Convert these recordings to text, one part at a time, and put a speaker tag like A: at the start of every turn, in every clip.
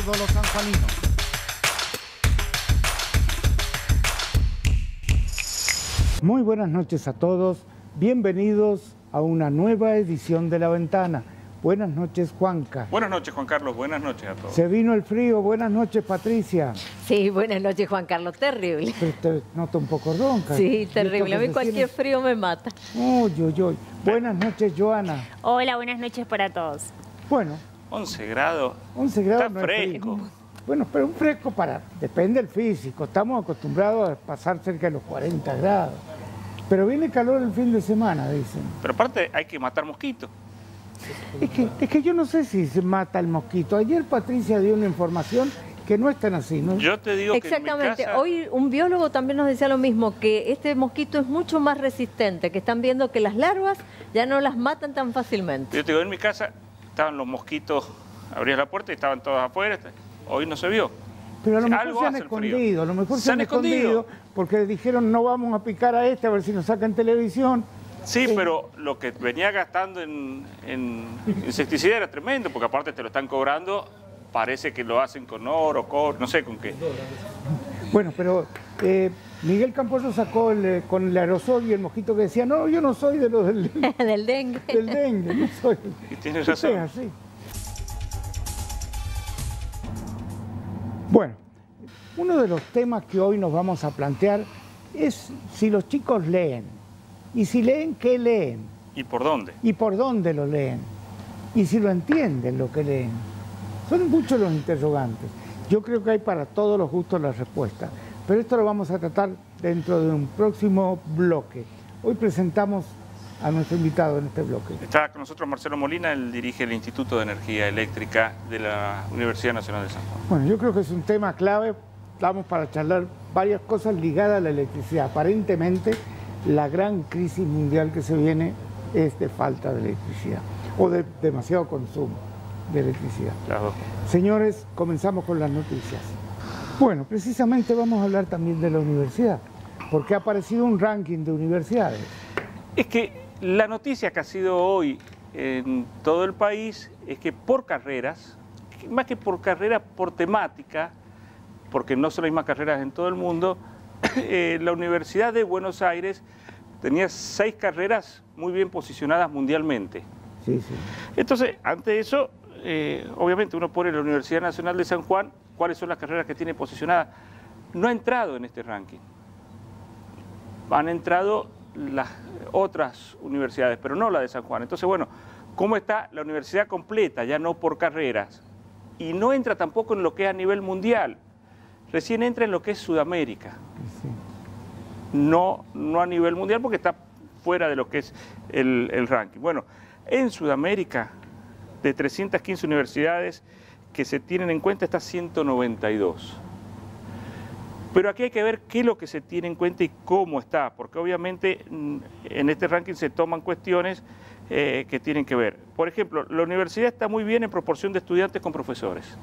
A: todos los sanjuaninos. Muy buenas noches a todos, bienvenidos a una nueva edición de La Ventana. Buenas noches, Juanca.
B: Buenas noches, Juan Carlos, buenas noches a todos.
A: Se vino el frío, buenas noches, Patricia.
C: Sí, buenas noches, Juan Carlos, terrible.
A: Pero te noto un poco ronca.
C: Sí, terrible, a mí cualquier frío me mata.
A: Uy, uy, uy. Buenas noches, Joana.
D: Hola, buenas noches para todos.
A: Bueno.
B: 11 grados.
A: 11 grados
B: está
A: no
B: fresco.
A: Bueno, pero un fresco depende del físico. Estamos acostumbrados a pasar cerca de los 40 grados. Pero viene calor el fin de semana, dicen.
B: Pero aparte hay que matar mosquitos.
A: Es que yo no sé si se mata el mosquito. Ayer Patricia dio una información que no es tan así, ¿no?
B: Yo te digo
C: exactamente.
B: Que en mi casa...
C: Hoy un biólogo también nos decía lo mismo, que este mosquito es mucho más resistente, que están viendo que las larvas ya no las matan tan fácilmente.
B: Yo te digo, en mi casa estaban los mosquitos, abrías la puerta y estaban todos afuera. Hoy no se vio.
A: Pero a lo mejor se han escondido, a lo mejor se han escondido porque dijeron no vamos a picar a este a ver si nos sacan televisión.
B: Sí, pero lo que venía gastando en insecticida era tremendo, porque aparte te lo están cobrando, parece que lo hacen con oro, no sé con qué.
A: Bueno, pero Miguel Camposo sacó con el aerosol y el mosquito que decía, no, yo no soy de los del
C: dengue.
A: Del dengue, no soy.
B: Y tienes razón.
A: Así. Bueno, uno de los temas que hoy nos vamos a plantear es si los chicos leen. Y si leen, ¿qué leen?
B: ¿Y por dónde?
A: ¿Y por dónde lo leen? Y si lo entienden lo que leen. Son muchos los interrogantes. Yo creo que hay para todos los gustos la respuesta. Pero esto lo vamos a tratar dentro de un próximo bloque. Hoy presentamos a nuestro invitado en este bloque.
B: Está con nosotros Marcelo Molina, él dirige el Instituto de Energía Eléctrica de la Universidad Nacional de San Juan.
A: Bueno, yo creo que es un tema clave. Estamos para charlar varias cosas ligadas a la electricidad. Aparentemente, la gran crisis mundial que se viene es de falta de electricidad o de demasiado consumo de electricidad.
B: Claro.
A: Señores, comenzamos con las noticias. Bueno, precisamente vamos a hablar también de la universidad, porque ha aparecido un ranking de universidades.
B: Es que la noticia que ha sido hoy en todo el país es que por carreras, más que por carreras, por temática, porque no son las mismas carreras en todo el mundo, la Universidad de Buenos Aires tenía 6 carreras muy bien posicionadas mundialmente.
A: Sí, sí.
B: Entonces, ante eso, obviamente uno pone la Universidad Nacional de San Juan, cuáles son las carreras que tiene posicionadas. No ha entrado en este ranking. Han entrado las otras universidades, pero no la de San Juan. Entonces, bueno, ¿cómo está la universidad completa? Ya no por carreras. Y no entra tampoco en lo que es a nivel mundial. Recién entra en lo que es Sudamérica.
A: Sí.
B: No a nivel mundial porque está fuera de lo que es el ranking. Bueno, en Sudamérica, de 315 universidades que se tienen en cuenta, está 192. Pero aquí hay que ver qué es lo que se tiene en cuenta y cómo está, porque obviamente en este ranking se toman cuestiones que tienen que ver. Por ejemplo, la universidad está muy bien en proporción de estudiantes con profesores.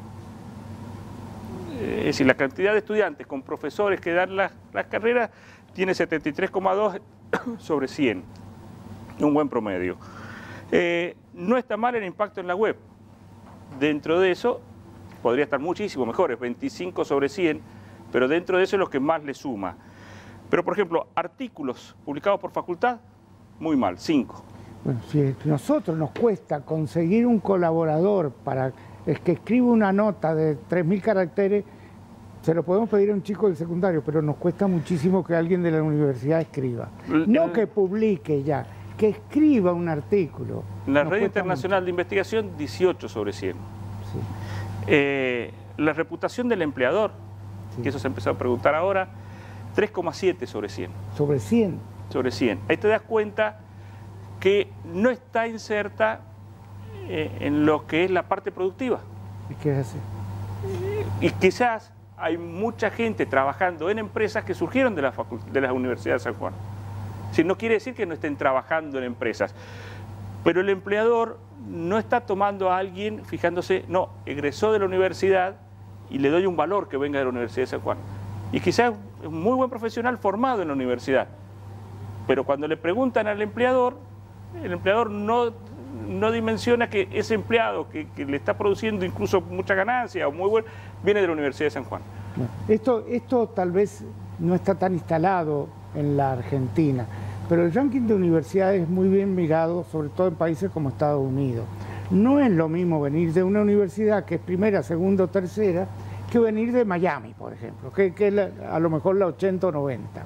B: Es decir, la cantidad de estudiantes con profesores que dan las carreras tiene 73,2 sobre 100, un buen promedio. No está mal el impacto en la web. Dentro de eso, podría estar muchísimo mejor, es 25 sobre 100, pero dentro de eso es lo que más le suma. Pero, por ejemplo, artículos publicados por facultad, muy mal, 5.
A: Bueno, si a nosotros nos cuesta conseguir un colaborador para que escriba una nota de 3.000 caracteres, se lo podemos pedir a un chico del secundario, pero nos cuesta muchísimo que alguien de la universidad escriba. No que publique ya, que escriba un artículo.
B: La Red Internacional de Investigación, 18 sobre 100. Sí. La reputación del empleador, sí, que eso se empezó a preguntar ahora, 3,7 sobre 100.
A: ¿Sobre 100?
B: Sobre 100. Ahí te das cuenta que no está inserta en lo que es la parte productiva.
A: ¿Y qué hace?
B: Y quizás hay mucha gente trabajando en empresas que surgieron de la Universidad de San Juan. Si no quiere decir que no estén trabajando en empresas, pero el empleador no está tomando a alguien fijándose, no, egresó de la universidad y le doy un valor que venga de la Universidad de San Juan. Y quizás es un muy buen profesional formado en la universidad, pero cuando le preguntan al empleador, el empleador no no dimensiona que ese empleado que le está produciendo incluso mucha ganancia o muy bueno, viene de la Universidad de San Juan.
A: Esto tal vez no está tan instalado en la Argentina, pero el ranking de universidades es muy bien mirado, sobre todo en países como Estados Unidos. No es lo mismo venir de una universidad que es primera, segunda o tercera, que venir de Miami, por ejemplo, que es a lo mejor la 80 o 90.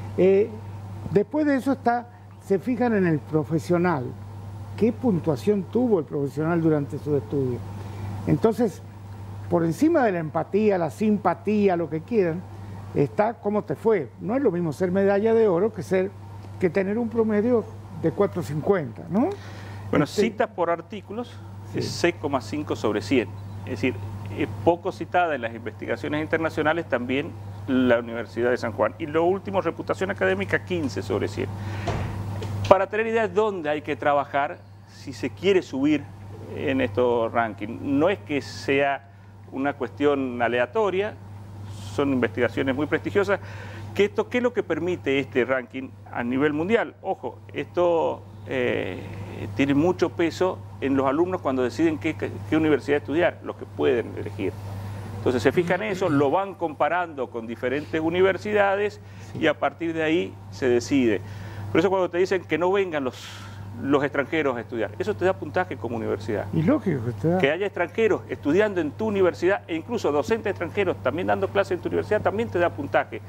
A: Después de eso se fijan en el profesional. ¿Qué puntuación tuvo el profesional durante su estudio? Entonces, por encima de la empatía, la simpatía, lo que quieran, está cómo te fue. No es lo mismo ser medalla de oro que tener un promedio de 4.50, ¿no?
B: Bueno, citas por artículos es 6,5 sobre 100. Es decir, es poco citada en las investigaciones internacionales también la Universidad de San Juan. Y lo último, reputación académica, 15 sobre 100. Para tener idea de dónde hay que trabajar si se quiere subir en estos rankings. No es que sea una cuestión aleatoria, son investigaciones muy prestigiosas. ¿Qué es lo que permite este ranking a nivel mundial? Ojo, esto tiene mucho peso en los alumnos cuando deciden qué universidad estudiar, los que pueden elegir. Entonces se fijan en eso, lo van comparando con diferentes universidades y a partir de ahí se decide. Por eso cuando te dicen que no vengan los extranjeros a estudiar, eso te da puntaje como universidad.
A: Y lógico
B: que haya extranjeros estudiando en tu universidad e incluso docentes extranjeros también dando clases en tu universidad también te da puntaje.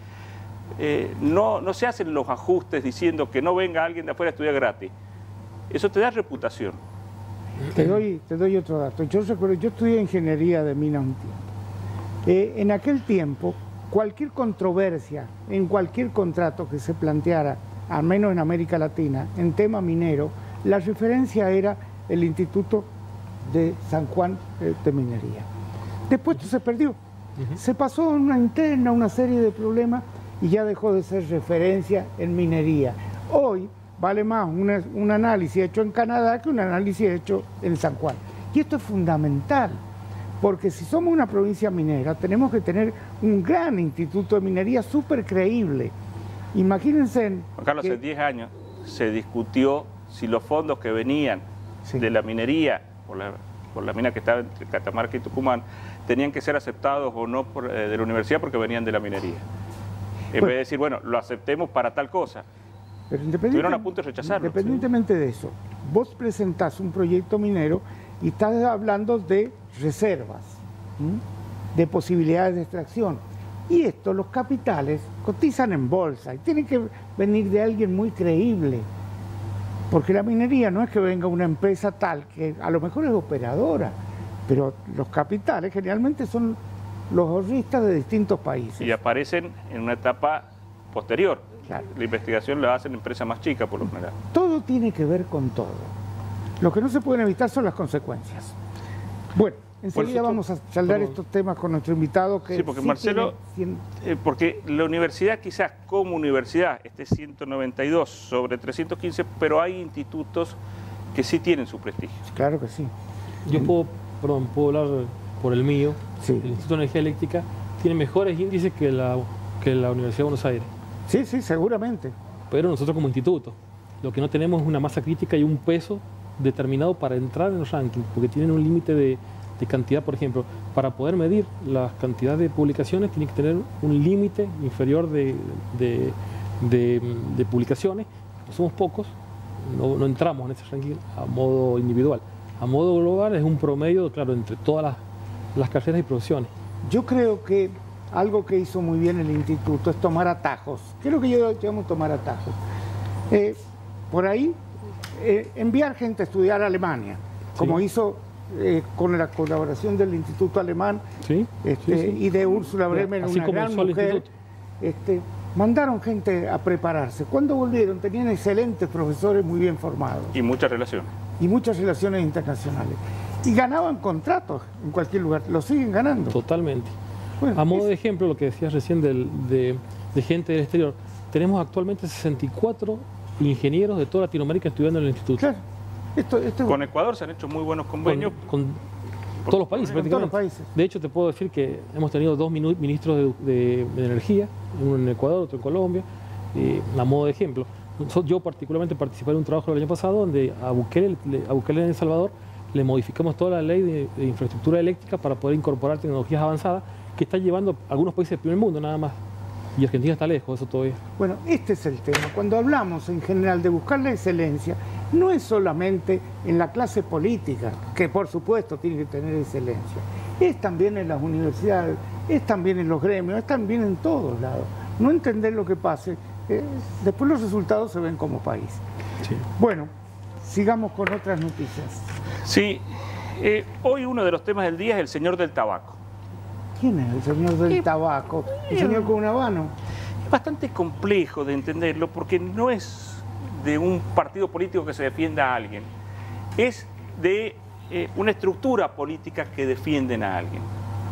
B: No se hacen los ajustes diciendo que no venga alguien de afuera a estudiar gratis. Eso te da reputación.
A: Te doy otro dato. Yo recuerdo, yo estudié ingeniería de minas un tiempo. En aquel tiempo, cualquier controversia en cualquier contrato que se planteara, al menos en América Latina, en tema minero, la referencia era el Instituto de San Juan de Minería. Después esto se perdió. Se pasó en una interna, una serie de problemas y ya dejó de ser referencia en minería. Hoy vale más un análisis hecho en Canadá que un análisis hecho en San Juan. Y esto es fundamental, porque si somos una provincia minera, tenemos que tener un gran instituto de minería súper creíble. Imagínense...
B: Juan Carlos, hace 10 años se discutió si los fondos que venían de la minería, por la mina que estaba entre Catamarca y Tucumán, tenían que ser aceptados o no de la universidad porque venían de la minería. En vez de decir, bueno, lo aceptemos para tal cosa.
A: Pero
B: estuvieron a punto de rechazarlo.
A: Independientemente de eso, vos presentás un proyecto minero y estás hablando de reservas, de posibilidades de extracción. Y esto, los capitales cotizan en bolsa y tienen que venir de alguien muy creíble. Porque la minería no es que venga una empresa tal que a lo mejor es operadora, pero los capitales generalmente son los ahorristas de distintos países.
B: Y aparecen en una etapa posterior.
A: Claro.
B: La investigación la hacen empresas más chicas, por lo general.
A: Todo tiene que ver con todo. Lo que no se pueden evitar son las consecuencias. Bueno, enseguida vamos a charlar estos temas con nuestro invitado. Que
B: sí, porque Marcelo, porque la universidad quizás como universidad esté 192 sobre 315, pero hay institutos que sí tienen su prestigio.
A: Claro que sí.
E: Yo puedo hablar por el mío.
A: Sí.
E: El Instituto de Energía Eléctrica tiene mejores índices que la Universidad de Buenos Aires.
A: Sí, seguramente.
E: Pero nosotros como instituto, lo que no tenemos es una masa crítica y un peso determinado para entrar en los rankings, porque tienen un límite de cantidad, por ejemplo, para poder medir la cantidad de publicaciones tiene que tener un límite inferior de publicaciones. No somos pocos, no entramos en ese ranking a modo individual. A modo global es un promedio, claro, entre todas las carreras y profesiones.
A: Yo creo que algo que hizo muy bien el instituto es tomar atajos. ¿Qué es lo que yo llamo tomar atajos? Por ahí, enviar gente a estudiar a Alemania, como hizo con la colaboración del Instituto Alemán y de Úrsula Bremer, una gran mujer. Mandaron gente a prepararse. Cuando volvieron tenían excelentes profesores muy bien formados.
B: Y muchas relaciones.
A: Y muchas relaciones internacionales. Y ganaban contratos en cualquier lugar. Lo siguen ganando.
E: Totalmente.
A: Bueno,
E: a modo de ejemplo, lo que decías recién de gente del exterior, tenemos actualmente 64 ingenieros de toda Latinoamérica estudiando en el instituto.
A: Claro.
B: Con Ecuador se han hecho muy buenos convenios.
E: Con todos los países, prácticamente.
A: Todos los países.
E: De hecho, te puedo decir que hemos tenido 2 ministros de energía, uno en Ecuador, otro en Colombia, a modo de ejemplo. Yo particularmente participé en un trabajo el año pasado donde a Bukele en El Salvador le modificamos toda la ley de infraestructura eléctrica para poder incorporar tecnologías avanzadas que están llevando a algunos países del primer mundo nada más. Y Argentina está lejos de eso todavía.
A: Bueno, este es el tema. Cuando hablamos en general de buscar la excelencia, no es solamente en la clase política, que por supuesto tiene que tener excelencia, es también en las universidades, es también en los gremios, es también en todos lados. No entender lo que pase, después los resultados se ven como país.
E: Sí.
A: Bueno, sigamos con otras noticias.
B: Sí, hoy uno de los temas del día es el señor del tabaco.
A: ¿Quién es el señor del tabaco? ¿El señor con un habano?
B: Es bastante complejo de entenderlo porque no es de un partido político que se defienda a alguien, es de una estructura política que defienden a alguien.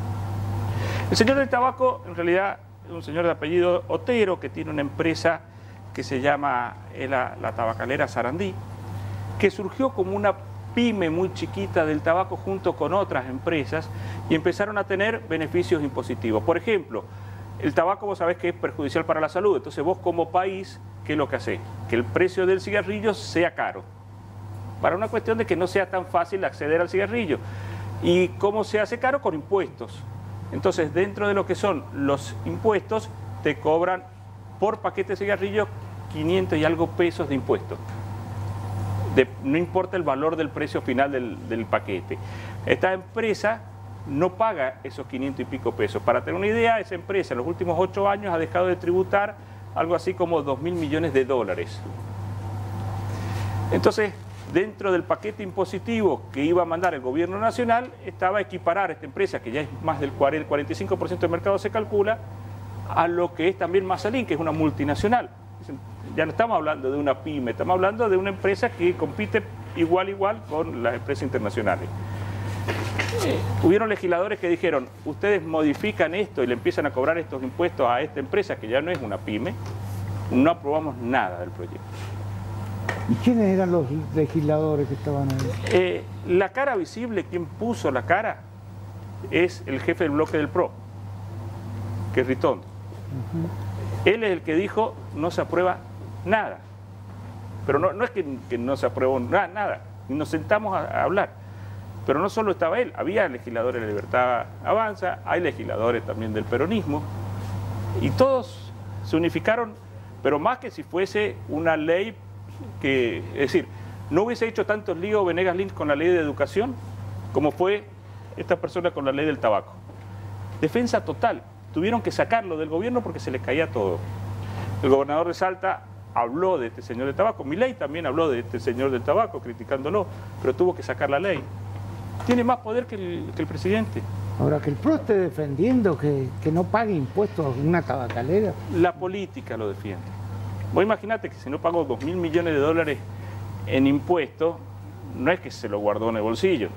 B: El señor del tabaco en realidad es un señor de apellido Otero que tiene una empresa que se llama la tabacalera Sarandí, que surgió como una pyme muy chiquita del tabaco junto con otras empresas y empezaron a tener beneficios impositivos. Por ejemplo, el tabaco vos sabés que es perjudicial para la salud, entonces vos como país, ¿qué es lo que hacés? Que el precio del cigarrillo sea caro, para una cuestión de que no sea tan fácil acceder al cigarrillo. ¿Y cómo se hace caro? Con impuestos. Entonces, dentro de lo que son los impuestos, te cobran por paquete de cigarrillos 500 y algo pesos de impuestos. No importa el valor del precio final del paquete. Esta empresa no paga esos 500 y pico pesos. Para tener una idea, esa empresa en los últimos 8 años ha dejado de tributar algo así como 2.000 millones de dólares. Entonces, dentro del paquete impositivo que iba a mandar el gobierno nacional, estaba a equiparar esta empresa, que ya es más del 45% del mercado se calcula, a lo que es también Mazalín, que es una multinacional. Ya no estamos hablando de una pyme, estamos hablando de una empresa que compite igual con las empresas internacionales. Hubieron legisladores que dijeron, ustedes modifican esto y le empiezan a cobrar estos impuestos a esta empresa, que ya no es una pyme, no aprobamos nada del proyecto.
A: ¿Y quiénes eran los legisladores que estaban ahí?
B: La cara visible, quien puso la cara, es el jefe del bloque del PRO, que es Ritondo. Él es el que dijo, no se aprueba nada. Pero no es que no se aprobó nada, y nos sentamos a hablar. Pero no solo estaba él, había legisladores de Libertad Avanza, hay legisladores también del peronismo, y todos se unificaron, pero más que si fuese una ley que, es decir, no hubiese hecho tantos líos Venegas Lynch con la ley de educación como fue esta persona con la ley del tabaco. Defensa total. Tuvieron que sacarlo del gobierno porque se les caía todo. El gobernador de Salta habló de este señor del tabaco, Milei también habló de este señor del tabaco, criticándolo, pero tuvo que sacar la ley. Tiene más poder que el presidente.
A: Ahora, que el PRO esté defendiendo que no pague impuestos a una tabacalera.
B: La política lo defiende. Vos imaginate que si no pagó 2.000 millones de dólares en impuestos, no es que se lo guardó en el bolsillo.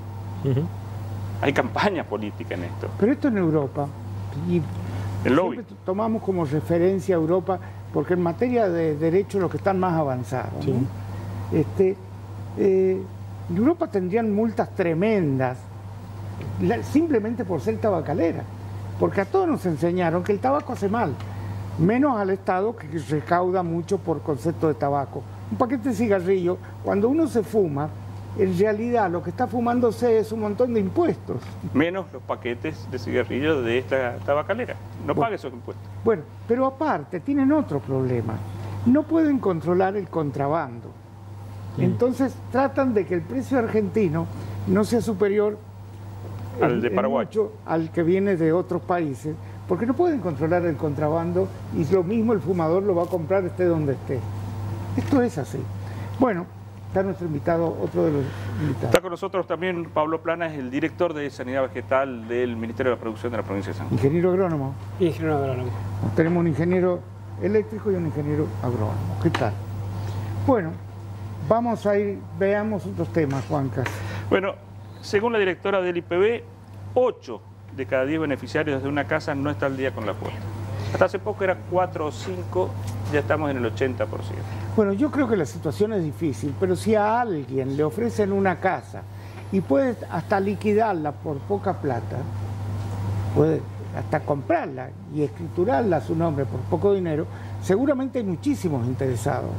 B: Hay campaña política en esto.
A: Pero esto en Europa, y
B: el lobby.
A: siempre tomamos como referencia a Europa, porque en materia de derechos los que están más avanzados,
E: Sí.
A: ¿no? En Europa tendrían multas tremendas, simplemente por ser tabacalera, porque a todos nos enseñaron que el tabaco hace mal, menos al Estado, que recauda mucho por concepto de tabaco. Un paquete de cigarrillo, cuando uno se fuma, en realidad lo que está fumándose es un montón de impuestos.
B: Menos los paquetes de cigarrillos de esta tabacalera. No paga esos impuestos.
A: Bueno, pero aparte tienen otro problema. No pueden controlar el contrabando. Entonces tratan de que el precio argentino no sea superior
B: Al de Paraguay.
A: mucho al que viene de otros países, porque no pueden controlar el contrabando y lo mismo el fumador lo va a comprar esté donde esté. Esto es así. Bueno, está nuestro invitado, otro de los invitados.
B: Está con nosotros también Pablo Planas, el director de Sanidad Vegetal del Ministerio de la Producción de la provincia de San Juan.
A: Ingeniero agrónomo.
F: Ingeniero agrónomo.
A: Tenemos un ingeniero eléctrico y un ingeniero agrónomo. ¿Qué tal? Bueno, vamos a ir, veamos otros temas, Juancas.
B: Bueno, según la directora del IPB, 8 de cada 10 beneficiarios de una casa no está al día con la cuota. Hasta hace poco era 4 o 5, ya estamos en el 80%.
A: Bueno, yo creo que la situación es difícil, pero si a alguien le ofrecen una casa y puede hasta liquidarla por poca plata, puede hasta comprarla y escriturarla a su nombre por poco dinero, seguramente hay muchísimos interesados.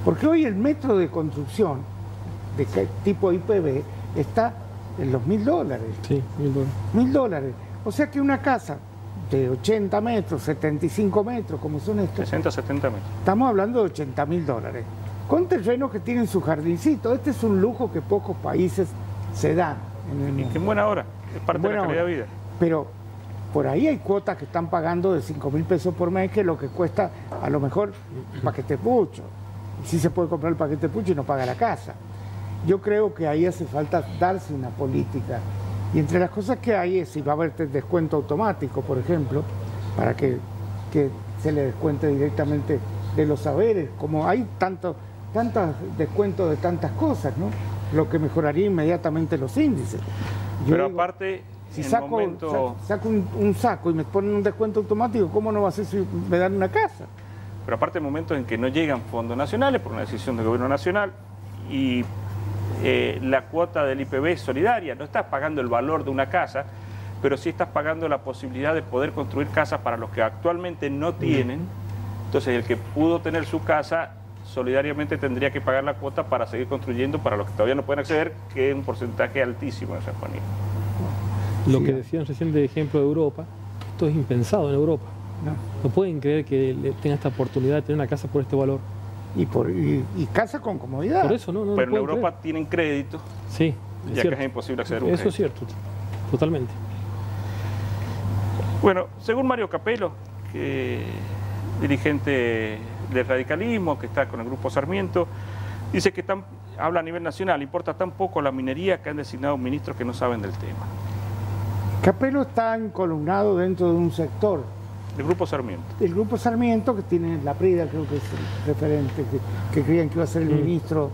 A: Porque hoy el metro de construcción de tipo IPB está en los $1.000.
E: Sí, $1.000.
A: $1.000. O sea que una casa de 80 metros, 75 metros, como son estos,
B: 60, 70 metros.
A: estamos hablando de $80.000. Con terrenos que tienen su jardincito. Este es un lujo que pocos países se dan en el mundo.
B: En buena hora, es parte de la calidad de vida.
A: Pero por ahí hay cuotas que están pagando de 5.000 pesos por mes, que es lo que cuesta a lo mejor el paquete pucho. Y sí se puede comprar el paquete pucho y no paga la casa. Yo creo que ahí hace falta darse una política. Y entre las cosas que hay es si va a haber descuento automático, por ejemplo, para que se le descuente directamente de los saberes, como hay tantos descuentos de tantas cosas, ¿no? Lo que mejoraría inmediatamente los índices.
B: Pero aparte,
A: si saco un saco y me ponen un descuento automático, ¿cómo no va a ser si me dan una casa?
B: Pero aparte de momentos en que no llegan fondos nacionales por una decisión del gobierno nacional y la cuota del IPB es solidaria, no estás pagando el valor de una casa, pero sí estás pagando la posibilidad de poder construir casas para los que actualmente no tienen. Entonces el que pudo tener su casa solidariamente tendría que pagar la cuota para seguir construyendo para los que todavía no pueden acceder, que es un porcentaje altísimo en San Juanito.
E: Lo que decían recién de ejemplo de Europa, esto es impensado en Europa. No pueden creer que tenga esta oportunidad de tener una casa por este valor.
A: Y casa con comodidad.
E: Por eso no
B: pero en Europa creer. Tienen crédito,
E: sí,
B: ya que es imposible acceder a un
E: crédito. Eso es cierto, totalmente.
B: Bueno, según Mario Capello, dirigente del radicalismo, que está con el Grupo Sarmiento, dice que habla a nivel nacional, importa tan poco la minería que han designado ministros que no saben del tema.
A: Capello está encolumnado dentro de un sector.
B: El Grupo Sarmiento. El
A: Grupo Sarmiento, que tiene la Prida, creo que es el referente, que creían que iba a ser el ministro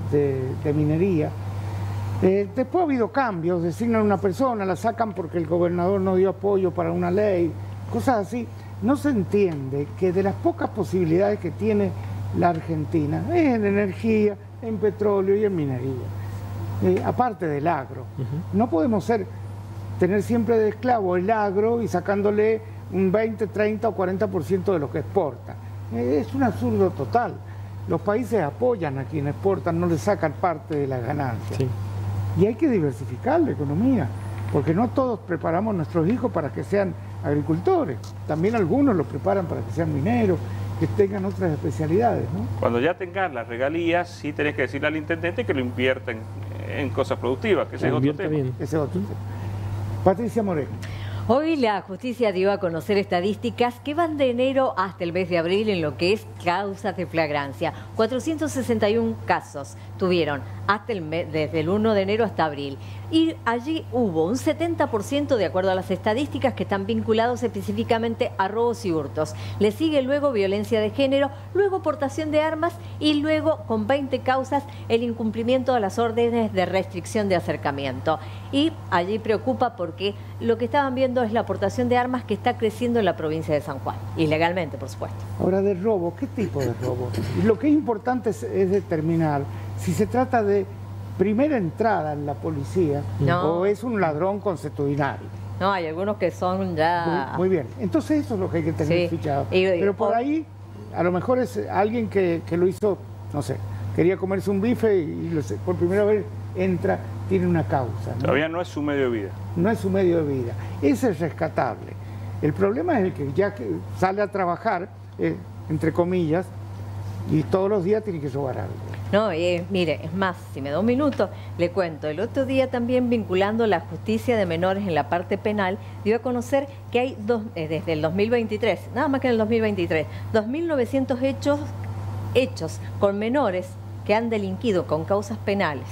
A: de Minería. Después ha habido cambios, designan una persona, la sacan porque el gobernador no dio apoyo para una ley, cosas así. No se entiende que de las pocas posibilidades que tiene la Argentina es en energía, en petróleo y en minería, aparte del agro. No podemos tener siempre de esclavo el agro y sacándole un 20, 30 o 40% de lo que exporta. Es un absurdo total. Los países apoyan a quienes exportan, no les sacan parte de las ganancias. Sí. Y hay que diversificar la economía, porque no todos preparamos a nuestros hijos para que sean agricultores. También algunos los preparan para que sean mineros, que tengan otras especialidades, ¿no?
B: Cuando ya tengas las regalías, sí tenés que decirle al intendente que lo invierta en cosas productivas, que ese es otro tema.
A: Ese es otro tema. Patricia Moreno.
C: Hoy la justicia dio a conocer estadísticas que van de enero hasta el mes de abril en lo que es causas de flagrancia. 461 casos tuvieron desde el 1 de enero hasta abril. Y allí hubo un 70% de acuerdo a las estadísticas que están vinculados específicamente a robos y hurtos. Le sigue luego violencia de género, luego portación de armas y luego con 20 causas el incumplimiento de las órdenes de restricción de acercamiento. Y allí preocupa porque lo que estaban viendo es la aportación de armas que está creciendo en la provincia de San Juan, ilegalmente, por supuesto.
A: Ahora, de robo, ¿qué tipo de robo? Lo que es importante es determinar si se trata de primera entrada en la policía o es un ladrón consuetudinario.
C: No, hay algunos que son ya...
A: Muy bien, entonces eso es lo que hay que tener fichado. Pero por ahí, a lo mejor es alguien que lo hizo, no sé, quería comerse un bife y por primera vez entra, tiene una causa, ¿no?
B: Todavía no es su medio de vida.
A: No es su medio de vida. Ese es rescatable. El problema es el que ya sale a trabajar, entre comillas, y todos los días tiene que robar algo.
C: No, mire, es más, si me da un minuto, le cuento. El otro día también vinculando la justicia de menores en la parte penal, dio a conocer que hay desde el 2023, nada más que en el 2023, 2.900 hechos con menores que han delinquido con causas penales.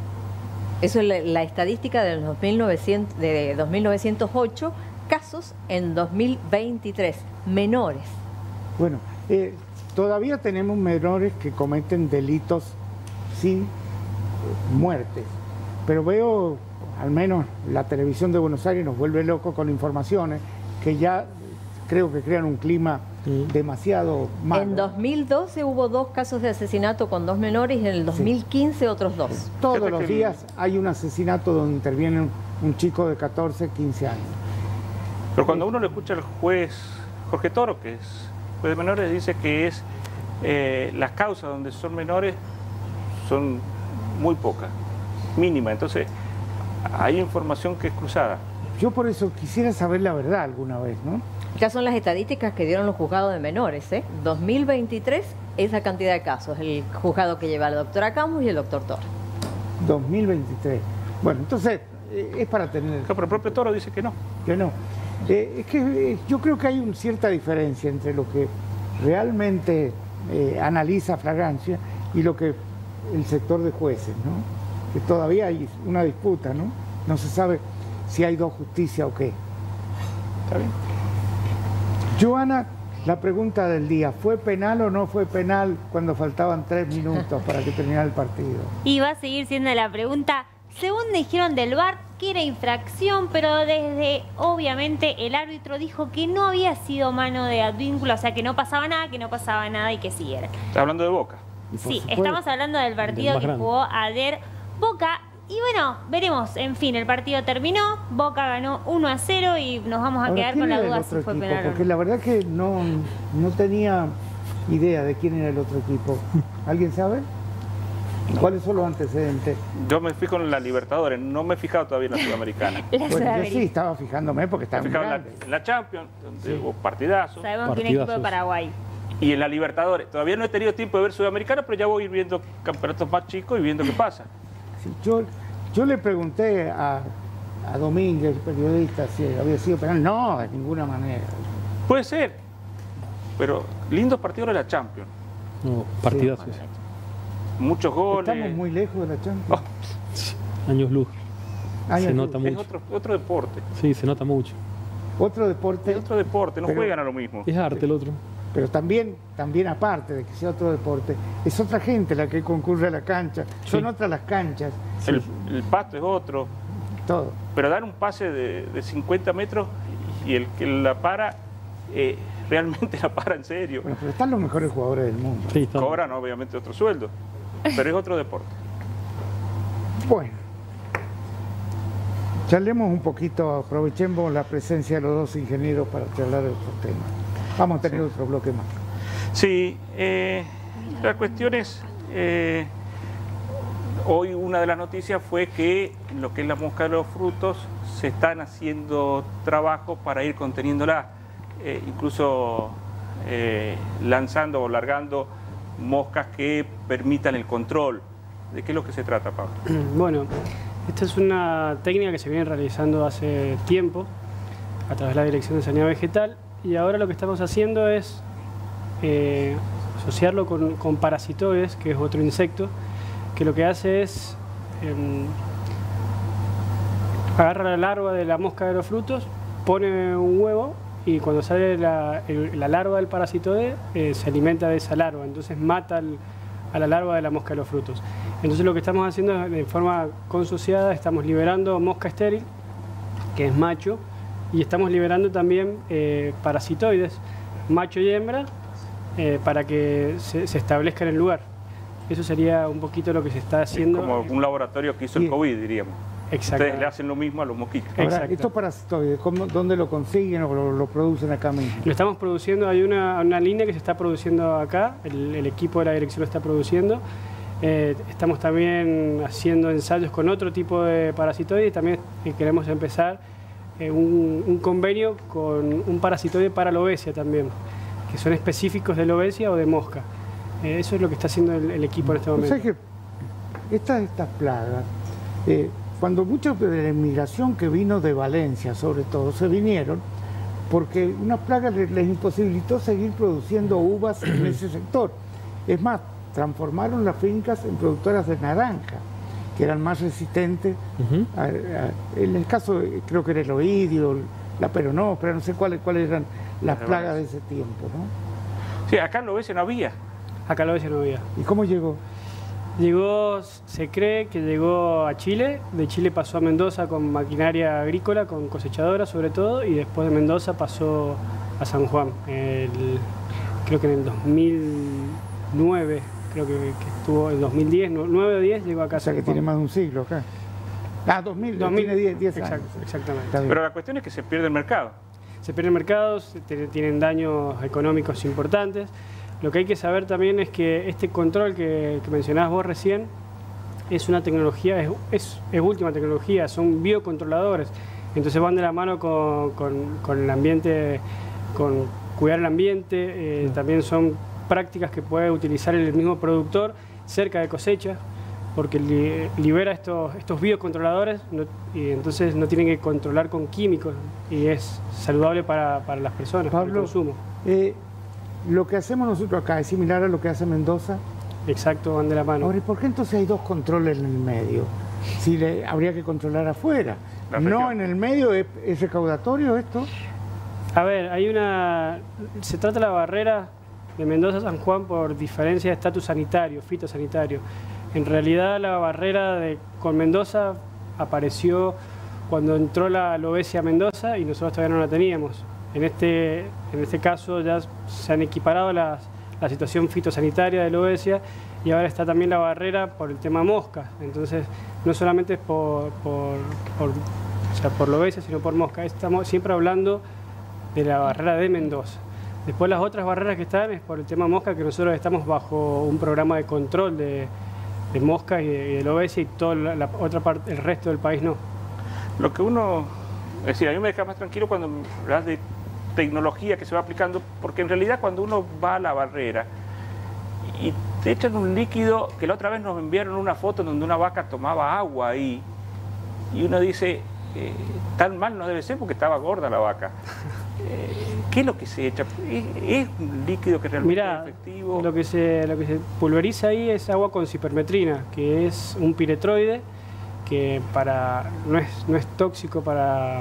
C: Eso es la estadística de 2.908 casos en 2023, menores.
A: Bueno, todavía tenemos menores que cometen delitos sin muertes, pero veo, al menos la televisión de Buenos Aires nos vuelve locos con informaciones que ya creo que crean un clima demasiado malo.
C: En 2012 hubo 2 casos de asesinato con 2 menores y en el 2015 otros 2.
A: Todos los días hay un asesinato donde interviene un chico de 14, 15 años.
B: Pero cuando uno le escucha al juez Jorge Toro, que es juez de menores, dice que es las causas donde son menores son muy pocas, mínimas. Entonces, hay información que es cruzada.
A: Yo por eso quisiera saber la verdad alguna vez, ¿no?
C: Estas son las estadísticas que dieron los juzgados de menores, ¿eh? 2023, esa cantidad de casos, el juzgado que lleva la doctora Camus y el doctor Toro.
A: 2023. Bueno, entonces, es para tener...
B: Pero el propio Toro dice que no.
A: Que no. Es que yo creo que hay una cierta diferencia entre lo que realmente analiza flagrancia y lo que el sector de jueces, ¿no? Que todavía hay una disputa, ¿no? No se sabe si hay dos justicias o qué.
B: ¿Está bien?
A: Joana, la pregunta del día, ¿fue penal o no fue penal cuando faltaban 3 minutos para que terminara el partido?
D: Y va a seguir siendo la pregunta, según dijeron del VAR, que era infracción, pero desde, obviamente, el árbitro dijo que no había sido mano de Advíncula, o sea, que no pasaba nada y que siguiera.
B: Está hablando de Boca.
D: Sí, estamos hablando del partido que jugó ayer Boca. Y bueno, veremos. En fin, el partido terminó, Boca ganó 1-0 y nos vamos a quedar con la duda si fue penal o no.
A: Porque la verdad que no tenía idea de quién era el otro equipo. ¿Alguien sabe? ¿Cuáles son los antecedentes?
B: Yo me fijo en la Libertadores, no me he fijado todavía en la Sudamericana.
A: Bueno, yo sí estaba fijándome porque estaba
B: en la Champions, donde hubo partidazos.
D: Sabemos que un equipo de Paraguay.
B: Y en la Libertadores. Todavía no he tenido tiempo de ver Sudamericana, pero ya voy a ir viendo campeonatos más chicos y viendo qué pasa.
A: Sí, yo le pregunté a Domínguez, el periodista, si había sido penal. No, de ninguna manera.
B: Puede ser, pero lindos partidos de la Champions.
E: No, partidazos.
B: Sí. Muchos goles.
A: Estamos muy lejos de la Champions.
B: Oh.
E: Años luz. Se nota mucho.
B: Es otro deporte.
E: Sí, se nota mucho.
A: Otro deporte.
B: Es otro deporte, no juegan a lo mismo.
E: Es arte el otro.
A: Pero también aparte de que sea otro deporte, es otra gente la que concurre a la cancha, son otras las canchas.
B: El pasto es otro.
A: Todo.
B: Pero dar un pase de 50 metros y el que la para, realmente la para en serio.
A: Bueno, pero están los mejores jugadores del mundo.
E: Sí,
B: cobran obviamente otro sueldo, pero es otro deporte.
A: Bueno, charlemos un poquito, aprovechemos la presencia de los dos ingenieros para charlar de otros temas. Vamos a tener otro bloque más.
B: Sí, la cuestión es, hoy una de las noticias fue que en lo que es la mosca de los frutos se están haciendo trabajos para ir conteniéndola, incluso lanzando o largando moscas que permitan el control. ¿De qué es lo que se trata, Pablo?
F: Bueno, esta es una técnica que se viene realizando hace tiempo a través de la Dirección de Sanidad Vegetal. Y ahora lo que estamos haciendo es asociarlo con parasitoides, que es otro insecto, que lo que hace es agarra la larva de la mosca de los frutos, pone un huevo y cuando sale la larva del parasitoide se alimenta de esa larva, entonces mata a la larva de la mosca de los frutos. Entonces lo que estamos haciendo es, de forma consociada, estamos liberando mosca estéril, que es macho, y estamos liberando también parasitoides, macho y hembra, para que se establezca en el lugar. Eso sería un poquito lo que se está haciendo.
B: Es como un laboratorio que hizo el COVID, diríamos.
F: Exacto.
B: Ustedes le hacen lo mismo a los mosquitos.
A: Ahora, estos parasitoides, ¿dónde lo consiguen o lo producen acá mismo?
F: Lo estamos produciendo, hay una línea que se está produciendo acá, el equipo de la dirección lo está produciendo. Estamos también haciendo ensayos con otro tipo de parasitoides y también queremos empezar un convenio con un parasitoide para la lobesia también, que son específicos de lobesia o de mosca. Eso es lo que está haciendo el equipo en este momento.
A: O sea que estas plagas, cuando muchos de la inmigración que vino de Valencia, sobre todo, se vinieron porque una plaga les imposibilitó seguir produciendo uvas en ese sector. Es más, transformaron las fincas en productoras de naranja, que eran más resistentes. En el caso, creo que era el oidio, la peronóspora, no sé cuáles eran las plagas de ese tiempo, ¿no?
B: Sí, acá en Lobesia no había.
F: Acá en Lobesia no había.
A: ¿Y cómo llegó?
F: Llegó, se cree que llegó a Chile, de Chile pasó a Mendoza con maquinaria agrícola, con cosechadora sobre todo, y después de Mendoza pasó a San Juan. Creo que en el 2009, creo que estuvo en 2010, 9 o 10 llegó acá.
A: O sea que tiene más de un siglo acá. Ah, 2000 tiene 10 años.
F: Exactamente.
B: Pero la cuestión es que se pierde el mercado.
F: Se pierden mercados, tienen daños económicos importantes. Lo que hay que saber también es que este control que mencionabas vos recién es una tecnología, es última tecnología, son biocontroladores. Entonces van de la mano con el ambiente, con cuidar el ambiente, también son prácticas que puede utilizar el mismo productor cerca de cosecha, porque libera estos biocontroladores y entonces no tienen que controlar con químicos y es saludable para las personas,
A: Pablo,
F: para el consumo.
A: Lo que hacemos nosotros acá es similar a lo que hace Mendoza.
F: Exacto, van de la mano.
A: Ahora, ¿y por qué entonces hay dos controles en el medio? Si habría que controlar afuera. No, en el medio es recaudatorio esto.
F: A ver, se trata de la barrera de Mendoza-San Juan por diferencia de estatus sanitario, fitosanitario. En realidad la barrera con Mendoza apareció cuando entró la Lobesia a Mendoza y nosotros todavía no la teníamos. En este caso ya se han equiparado la situación fitosanitaria de Lobesia y ahora está también la barrera por el tema mosca. Entonces no solamente es por Lobesia, sino por mosca. Estamos siempre hablando de la barrera de Mendoza. Después las otras barreras que están es por el tema mosca, que nosotros estamos bajo un programa de control de moscas y de Lobesia y toda la otra parte, el resto del país no.
B: Lo que es decir, a mí me deja más tranquilo cuando hablas de tecnología que se va aplicando, porque en realidad cuando uno va a la barrera y te echan un líquido, que la otra vez nos enviaron una foto donde una vaca tomaba agua ahí, y uno dice, tan mal no debe ser porque estaba gorda la vaca. ¿Qué es lo que se echa? ¿Es un líquido que realmente es efectivo?
F: Lo que se pulveriza ahí es agua con cipermetrina, que es un piretroide que no es tóxico para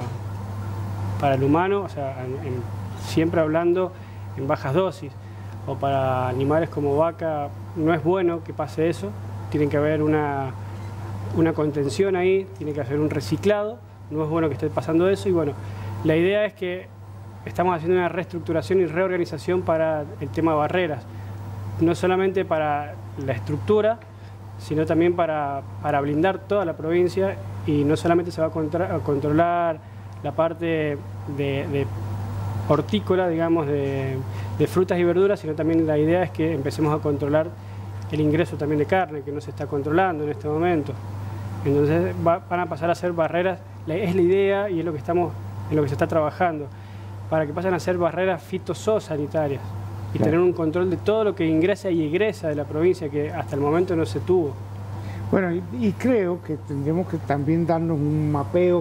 F: el humano, o sea, siempre hablando en bajas dosis, o para animales como vaca, no es bueno que pase eso, tiene que haber una contención ahí, tiene que haber un reciclado, no es bueno que esté pasando eso y bueno, la idea es que estamos haciendo una reestructuración y reorganización para el tema de barreras, no solamente para la estructura, sino también para blindar toda la provincia y no solamente se va a controlar la parte de hortícola, digamos, de frutas y verduras, sino también la idea es que empecemos a controlar el ingreso también de carne, que no se está controlando en este momento. Entonces van a pasar a ser barreras, es la idea y es lo que en lo que se está trabajando, para que pasen a ser barreras fitosanitarias y tener un control de todo lo que ingresa y egresa de la provincia, que hasta el momento no se tuvo.
A: Bueno, y creo que tendremos que también darnos un mapeo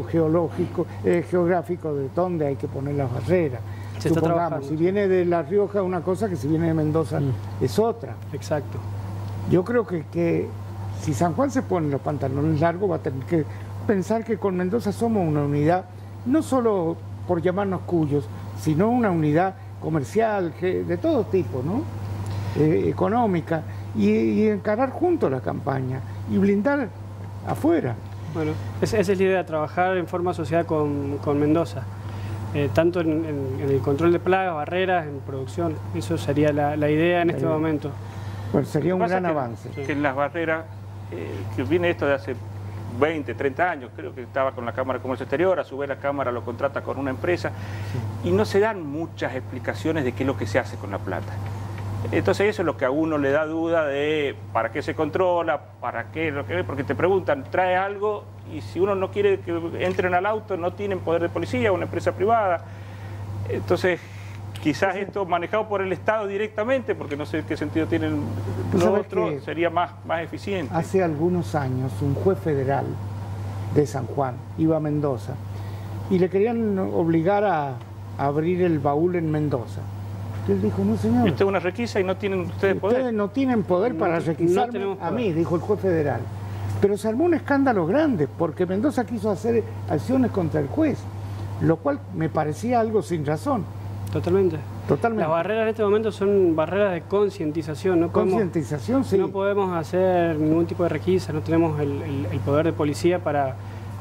A: geográfico de dónde hay que poner las barreras.
F: Se está trabajando.
A: Si viene de La Rioja es una cosa, que si viene de Mendoza es otra.
F: Exacto.
A: Yo creo que si San Juan se pone los pantalones largos, va a tener que pensar que con Mendoza somos una unidad, no solo por llamarnos cuyos, sino una unidad comercial, de todo tipo, ¿no? Económica, y encarar juntos la campaña y blindar afuera.
F: Bueno, esa es la idea, trabajar en forma asociada con Mendoza, tanto en el control de plagas, barreras, en producción, eso sería la idea en este momento.
A: Bueno, sería un gran avance.
B: Que en las barreras, que viene esto de hace 20, 30 años, creo que estaba con la Cámara de Comercio Exterior, a su vez la Cámara lo contrata con una empresa, y no se dan muchas explicaciones de qué es lo que se hace con la plata. Entonces eso es lo que a uno le da duda de para qué se controla, para qué, porque te preguntan, trae algo, y si uno no quiere que entren al auto, no tienen poder de policía, una empresa privada. Entonces, quizás esto manejado por el Estado directamente, porque no sé qué sentido tiene lo otro, sería más eficiente.
A: Hace algunos años un juez federal de San Juan iba a Mendoza y le querían obligar a abrir el baúl en Mendoza. Él dijo, no señor.
B: Esto es una requisa y no tienen ustedes poder.
A: Ustedes no tienen poder para requisarme a mí, dijo el juez federal. Pero se armó un escándalo grande porque Mendoza quiso hacer acciones contra el juez, lo cual me parecía algo sin razón.
F: Totalmente.
A: Totalmente.
F: Las barreras en este momento son barreras de concientización. No
A: concientización, sí.
F: No podemos hacer ningún tipo de requisa, no tenemos el poder de policía para...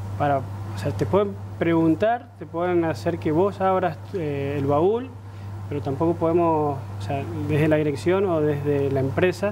F: O sea, te pueden preguntar, te pueden hacer que vos abras el baúl, pero tampoco podemos, o sea, desde la dirección o desde la empresa,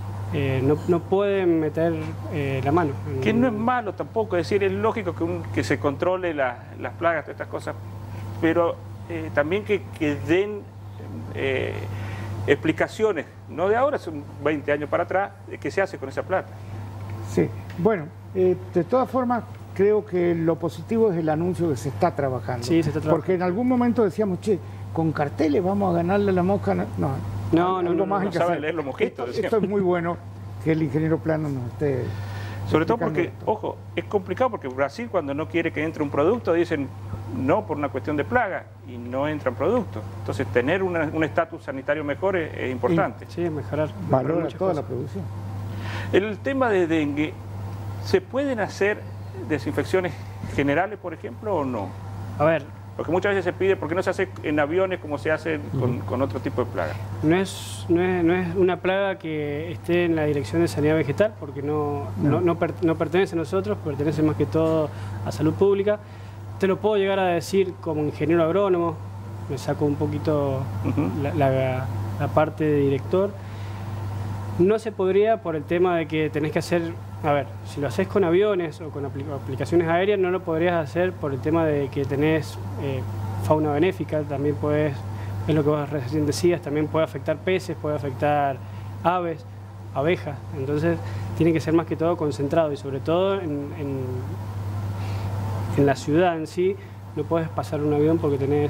F: no pueden meter la mano.
B: Que no es malo tampoco, es decir, es lógico que se controle las plagas, todas estas cosas, pero también que den explicaciones, no de ahora, son 20 años para atrás, de qué se hace con esa plata.
A: Sí, bueno, de todas formas, creo que lo positivo es el anuncio que se está trabajando.
F: Sí, se está trabajando.
A: Porque en algún momento decíamos, che, con carteles vamos a ganarle a la mosca. No, algo más hay que hacer.
B: Leer los mosquitos,
A: esto es muy bueno que el ingeniero Plano nos esté...
B: Sobre todo porque, ojo, es complicado porque Brasil cuando no quiere que entre un producto dicen no por una cuestión de plaga y no entran productos. Entonces tener un estatus sanitario mejor es importante.
F: Sí, mejorar.
A: Valora toda la producción.
B: El tema de dengue, ¿se pueden hacer desinfecciones generales, por ejemplo, o no?
F: A ver,
B: Porque muchas veces se pide, ¿por qué no se hace en aviones como se hace con otro tipo de plaga?
F: no es una plaga que esté en la Dirección de Sanidad Vegetal, porque no pertenece a nosotros, pertenece más que todo a Salud Pública. Te lo puedo llegar a decir como ingeniero agrónomo, me saco un poquito la parte de director. No se podría por el tema de que tenés que hacer, a ver, si lo haces con aviones o con aplicaciones aéreas, no lo podrías hacer por el tema de que tenés fauna benéfica, también puedes, es lo que vos recién decías, también puede afectar peces, puede afectar aves, abejas, entonces tiene que ser más que todo concentrado y sobre todo en la ciudad en sí, no puedes pasar un avión porque tenés,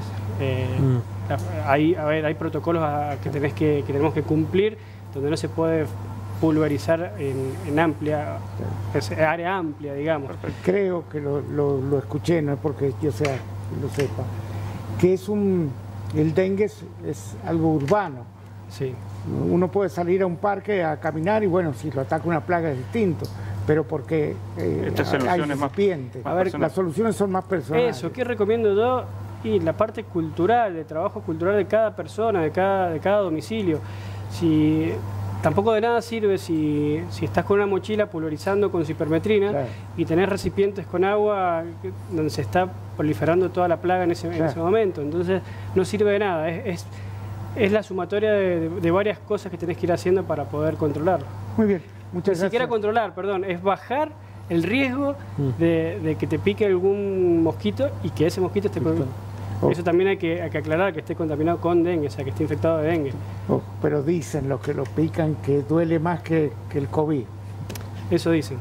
F: hay protocolos que tenemos que cumplir, donde no se puede pulverizar en amplia, área amplia, digamos.
A: Creo que lo escuché, no es porque yo lo sepa, que el dengue es algo urbano.
F: Sí.
A: Uno puede salir a un parque a caminar y bueno, si lo ataca una plaga es distinto, pero porque hay recipientes. A ver, las soluciones son más personales.
F: Eso, ¿qué recomiendo yo? Y la parte cultural, de trabajo cultural de cada persona, de cada domicilio. Tampoco de nada sirve si estás con una mochila pulverizando con cipermetrina, claro, y tenés recipientes con agua donde se está proliferando toda la plaga en ese momento. Entonces no sirve de nada, es la sumatoria de varias cosas que tenés que ir haciendo para poder controlarlo.
A: Muy bien, muchas gracias.
F: Ni siquiera controlar, perdón, es bajar el riesgo de que te pique algún mosquito y que ese mosquito esté con... Eso también hay que aclarar, que esté contaminado con dengue, o sea, que esté infectado de dengue.
A: Pero dicen los que lo pican que duele más que el COVID.
F: Eso dicen.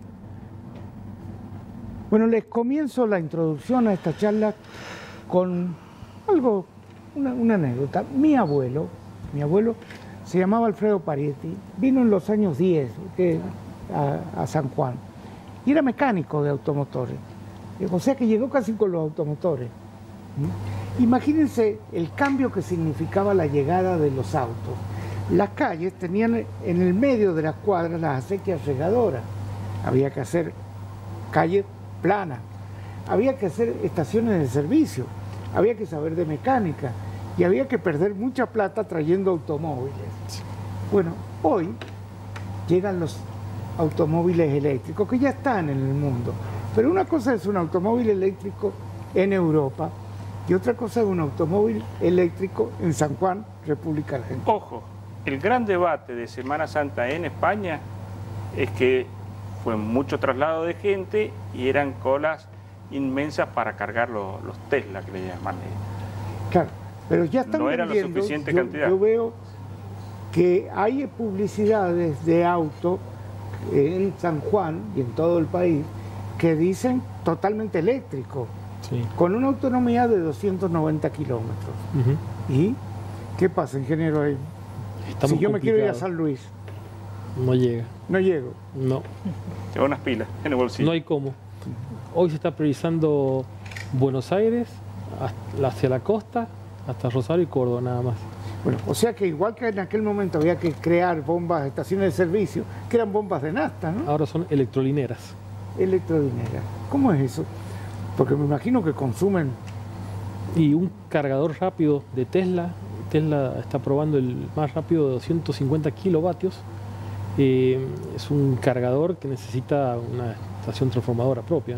A: Bueno, les comienzo la introducción a esta charla con una anécdota. Mi abuelo se llamaba Alfredo Parietti, vino en los años 10 a San Juan y era mecánico de automotores. O sea que llegó casi con los automotores. Imagínense el cambio que significaba la llegada de los autos. Las calles tenían en el medio de las cuadras las acequias regadoras. Había que hacer calles planas, había que hacer estaciones de servicio, había que saber de mecánica y había que perder mucha plata trayendo automóviles. Bueno, hoy llegan los automóviles eléctricos que ya están en el mundo, pero una cosa es un automóvil eléctrico en Europa y otra cosa es un automóvil eléctrico en San Juan, República Argentina.
B: Ojo, el gran debate de Semana Santa en España es que fue mucho traslado de gente y eran colas inmensas para cargar los Tesla, que le llaman.
A: Claro, pero ya están
B: no era
A: vendiendo,
B: la suficiente cantidad.
A: Yo veo que hay publicidades de auto en San Juan y en todo el país que dicen totalmente eléctrico. Sí. Con una autonomía de 290 kilómetros. ¿Y qué pasa, ingeniero? Si yo me quiero ir a San Luis.
E: No llega.
A: No llego.
E: No.
B: Lleva unas pilas en el bolsillo.
E: No hay cómo. Hoy se está priorizando Buenos Aires hacia la costa, hasta Rosario y Córdoba nada más.
A: Bueno, o sea que igual que en aquel momento había que crear bombas, estaciones de servicio, que eran bombas de nafta, ¿no?
E: Ahora son electrolineras.
A: Electrolineras. ¿Cómo es eso? Porque me imagino que consumen...
E: Y un cargador rápido de Tesla está probando el más rápido de 250 kilovatios. Es un cargador que necesita una estación transformadora propia,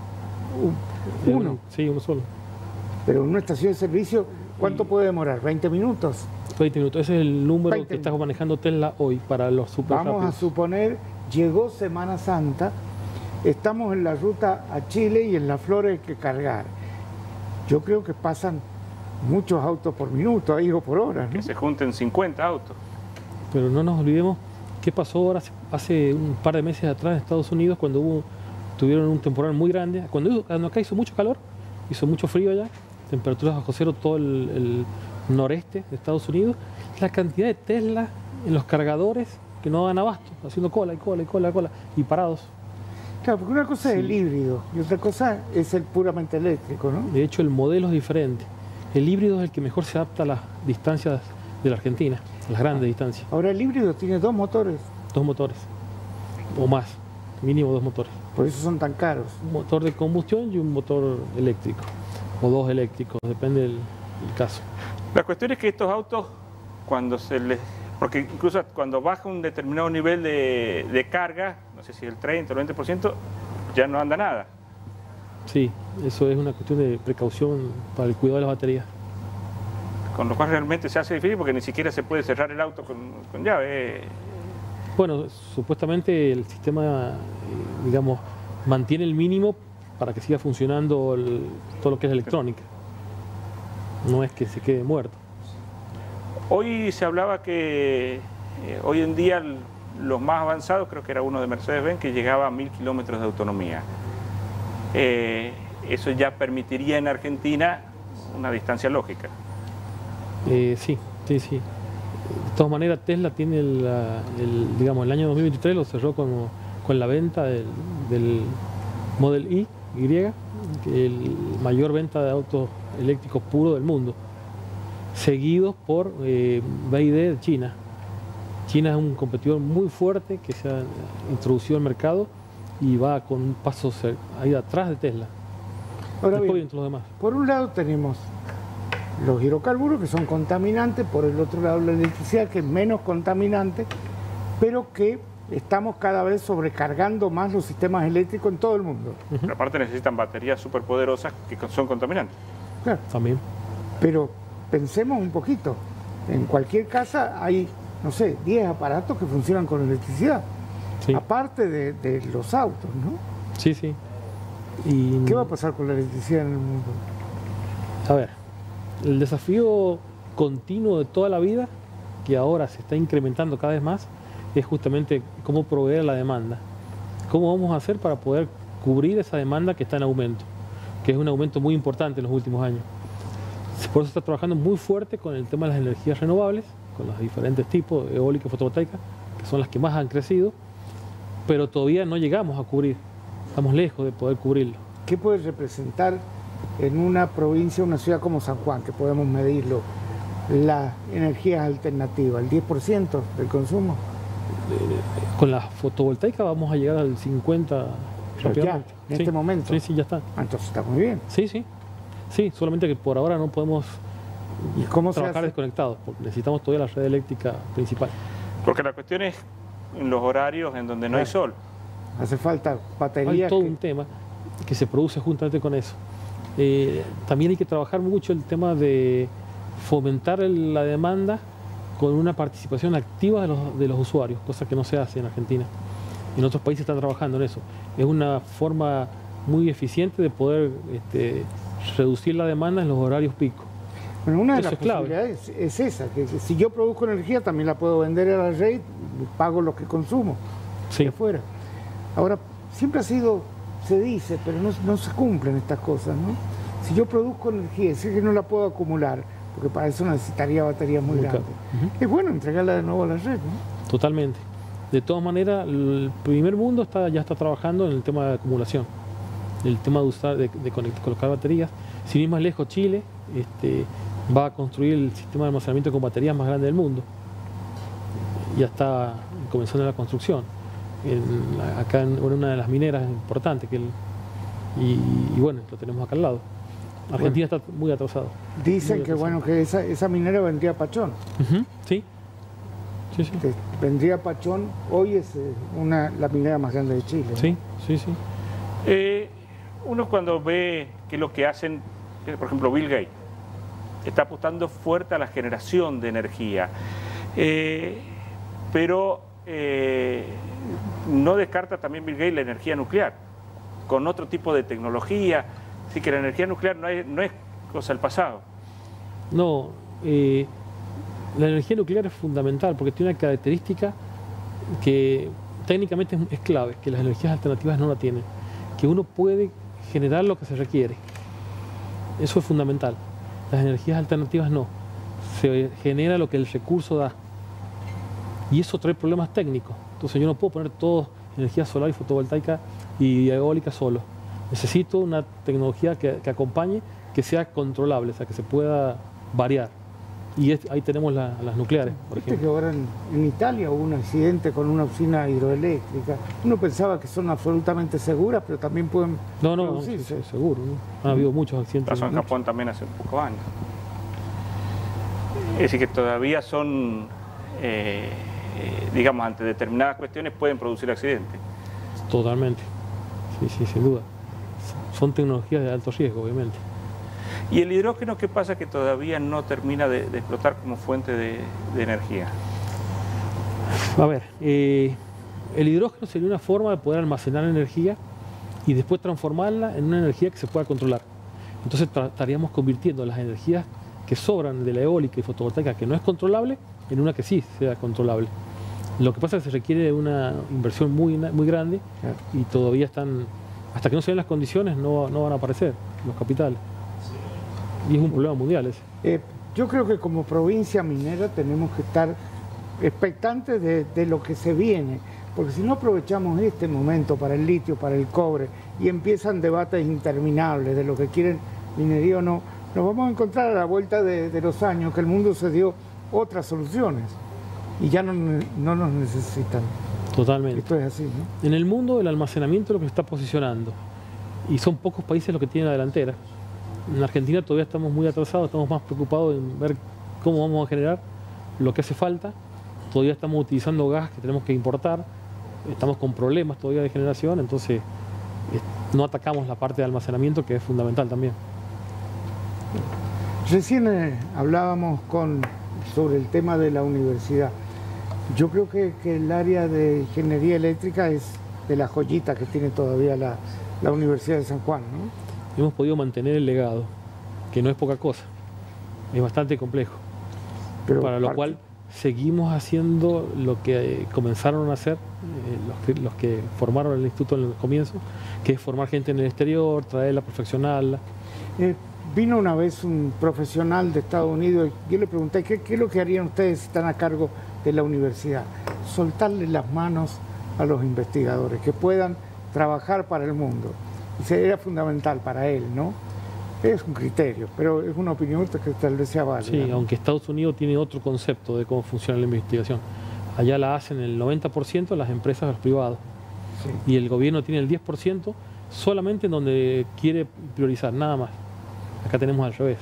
E: ¿no?
A: ¿Uno?
E: Sí, uno solo.
A: Pero en una estación de servicio, ¿cuánto puede demorar? ¿20 minutos?
E: 20 minutos, ese es el número que está manejando Tesla hoy para los super rápidos.
A: Vamos a suponer, llegó Semana Santa, estamos en la ruta a Chile y en la Flor hay que cargar. Yo creo que pasan muchos autos por minuto, ahí o por hora, ¿no?
B: Que se junten 50 autos.
E: Pero no nos olvidemos qué pasó ahora hace un par de meses atrás en Estados Unidos cuando tuvieron un temporal muy grande. Cuando acá hizo mucho calor, hizo mucho frío allá, temperaturas bajo cero todo el noreste de Estados Unidos. La cantidad de Tesla en los cargadores que no dan abasto, haciendo cola y cola y cola y cola y parados.
A: Claro, porque una cosa es el híbrido y otra cosa es el puramente eléctrico, ¿no?
E: De hecho, el modelo es diferente. El híbrido es el que mejor se adapta a las distancias de la Argentina, a las grandes distancias.
A: Ahora el híbrido tiene 2 motores,
E: 2 motores, o más, mínimo 2 motores.
A: por eso son tan caros.
E: Un motor de combustión y un motor eléctrico, o 2 eléctricos, depende del caso.
B: La cuestión es que estos autos, cuando se les... Porque incluso cuando baja un determinado nivel de carga, no sé si el 30 o el 20%, ya no anda nada.
E: Sí, eso es una cuestión de precaución para el cuidado de las baterías.
B: Con lo cual realmente se hace difícil porque ni siquiera se puede cerrar el auto con llave.
E: Bueno, supuestamente el sistema, digamos, mantiene el mínimo para que siga funcionando todo lo que es electrónica. No es que se quede muerto.
B: Hoy se hablaba que hoy en día los más avanzados, creo que era uno de Mercedes-Benz, que llegaba a 1000 kilómetros de autonomía. Eso ya permitiría en Argentina una distancia lógica.
E: Sí. De todas maneras, Tesla tiene digamos, el año 2023 lo cerró con la venta del Model Y, el mayor venta de autos eléctricos puros del mundo, seguidos por BYD de China. China es un competidor muy fuerte que se ha introducido al mercado y va con un paso ahí atrás de Tesla.
A: Ahora
E: Después
A: bien,
E: vienen los demás.
A: por un lado tenemos los hidrocarburos que son contaminantes, por el otro lado la electricidad que es menos contaminante, pero que estamos cada vez sobrecargando más los sistemas eléctricos en todo el mundo.
B: Pero aparte necesitan baterías superpoderosas que son contaminantes.
A: Claro,
E: También.
A: pero pensemos un poquito, en cualquier casa hay, no sé, 10 aparatos que funcionan con electricidad,
E: Sí.
A: aparte de los autos, ¿no?
E: Sí. Y,
A: ¿Qué va a pasar con la electricidad en el mundo?
E: a ver, el desafío continuo de toda la vida, que ahora se está incrementando cada vez más, es justamente cómo proveer la demanda. ¿Cómo vamos a hacer para poder cubrir esa demanda que está en aumento? Que es un aumento muy importante en los últimos años. Por eso se está trabajando muy fuerte con el tema de las energías renovables, con los diferentes tipos, eólica y fotovoltaica, que son las que más han crecido, pero todavía no llegamos a cubrir. Estamos lejos de poder cubrirlo.
A: ¿Qué puede representar en una provincia, una ciudad como San Juan, que podemos medirlo, las energías alternativas, el 10% del consumo?
E: Con la fotovoltaica vamos a llegar al 50%
A: Pero ya,
E: rápidamente.
A: en este momento.
E: Sí, ya está.
A: Entonces está muy bien.
E: Sí, solamente que por ahora no podemos
A: ¿Y cómo se
E: trabajar
A: hace?
E: desconectados, porque necesitamos todavía la red eléctrica principal.
B: Porque la cuestión es en los horarios en donde no hay sol.
A: Hace falta
E: Hay
A: baterías.
E: todo un tema que se produce juntamente con eso. También hay que trabajar mucho el tema de fomentar la demanda con una participación activa de los usuarios, cosa que no se hace en Argentina. En otros países están trabajando en eso. Es una forma muy eficiente de poder reducir la demanda en los horarios pico.
A: Bueno, una de
E: Eso
A: las
E: es clave.
A: posibilidades es esa, que si yo produzco energía también la puedo vender a la red, pago lo que consumo
E: Sí.
A: de afuera. Ahora, siempre ha sido, se dice, pero no se cumplen estas cosas, ¿no? Si yo produzco energía, es decir que no la puedo acumular, porque para eso necesitaría baterías muy
E: Muy
A: grandes.
E: caro.
A: Es bueno entregarla de nuevo a la red, ¿no?
E: Totalmente. De todas maneras, el primer mundo ya está trabajando en el tema de acumulación, el tema de usar, de colocar baterías. Sin ir más lejos, Chile va a construir el sistema de almacenamiento con baterías más grande del mundo. Ya está comenzando la construcción. Acá en una de las mineras importantes, y bueno, lo tenemos acá al lado. Argentina está muy atrasado.
A: Dicen
E: Muy
A: que
E: atrasado.
A: bueno que esa minera vendría a Pachón.
E: Sí.
A: Vendría a Pachón, hoy es la minera más grande de Chile.
E: Sí.
B: Uno cuando ve que lo que hacen, por ejemplo, Bill Gates, está apostando fuerte a la generación de energía, pero no descarta también Bill Gates la energía nuclear, con otro tipo de tecnología, así que la energía nuclear no es cosa del pasado.
E: No, la energía nuclear es fundamental porque tiene una característica que técnicamente es clave, que las energías alternativas no la tienen, que uno puede generar lo que se requiere. Eso es fundamental. Las energías alternativas no. Se genera lo que el recurso da. Y eso trae problemas técnicos. Entonces yo no puedo poner todo energía solar y fotovoltaica y eólica solo. Necesito una tecnología que acompañe, que sea controlable, o sea, que se pueda variar. Y ahí tenemos las nucleares, por
A: Viste
E: ejemplo.
A: que ahora en Italia hubo un accidente con una usina hidroeléctrica. Uno pensaba que son absolutamente seguras, pero también pueden
E: No,
A: producirse.
E: seguro. ¿No? Han habido muchos accidentes.
B: Pasó en Japón también hace pocos años. Es decir, que todavía son, digamos, ante determinadas cuestiones pueden producir accidentes.
E: Totalmente. Sí, sin duda. Son tecnologías de alto riesgo, obviamente.
B: ¿Y el hidrógeno qué pasa que todavía no termina de explotar como fuente de energía?
E: A ver, el hidrógeno sería una forma de poder almacenar energía y después transformarla en una energía que se pueda controlar. Entonces estaríamos convirtiendo las energías que sobran de la eólica y fotovoltaica, que no es controlable, en una que sí sea controlable. Lo que pasa es que se requiere una inversión muy grande y todavía están, hasta que no se den las condiciones, no van a aparecer los capitales. Y es un problema mundial ese.
A: Yo creo que como provincia minera tenemos que estar expectantes de lo que se viene, porque si no aprovechamos este momento para el litio, para el cobre, y empiezan debates interminables de lo que quieren minería o no, nos vamos a encontrar a la vuelta de los años que el mundo se dio otras soluciones y ya no nos necesitan.
E: Totalmente.
A: Esto es así, ¿no?
E: En el mundo el almacenamiento es lo que se está posicionando y son pocos países los que tienen la delantera. En Argentina todavía estamos muy atrasados, estamos más preocupados en ver cómo vamos a generar lo que hace falta. Todavía estamos utilizando gas que tenemos que importar, estamos con problemas todavía de generación, entonces no atacamos la parte de almacenamiento que es fundamental también.
A: Recién hablábamos sobre el tema de la universidad. Yo creo que el área de ingeniería eléctrica es de la joyita que tiene todavía la Universidad de San Juan, ¿no?
E: Hemos podido mantener el legado, que no es poca cosa, es bastante complejo,
A: Pero
E: para lo cual seguimos haciendo lo que comenzaron a hacer los que formaron el instituto en el comienzo, que es formar gente en el exterior, traerla, perfeccionarla.
A: Vino una vez un profesional de Estados Unidos y yo le pregunté ¿qué es lo que harían ustedes si están a cargo de la universidad? Soltarle las manos a los investigadores, que puedan trabajar para el mundo. Y era fundamental para él, ¿no? Es un criterio, pero es una opinión que tal vez sea válida.
E: Sí, aunque Estados Unidos tiene otro concepto de cómo funciona la investigación. Allá la hacen el 90% las empresas, los privados. Sí. Y el gobierno tiene el 10% solamente en donde quiere priorizar, nada más. Acá tenemos al revés.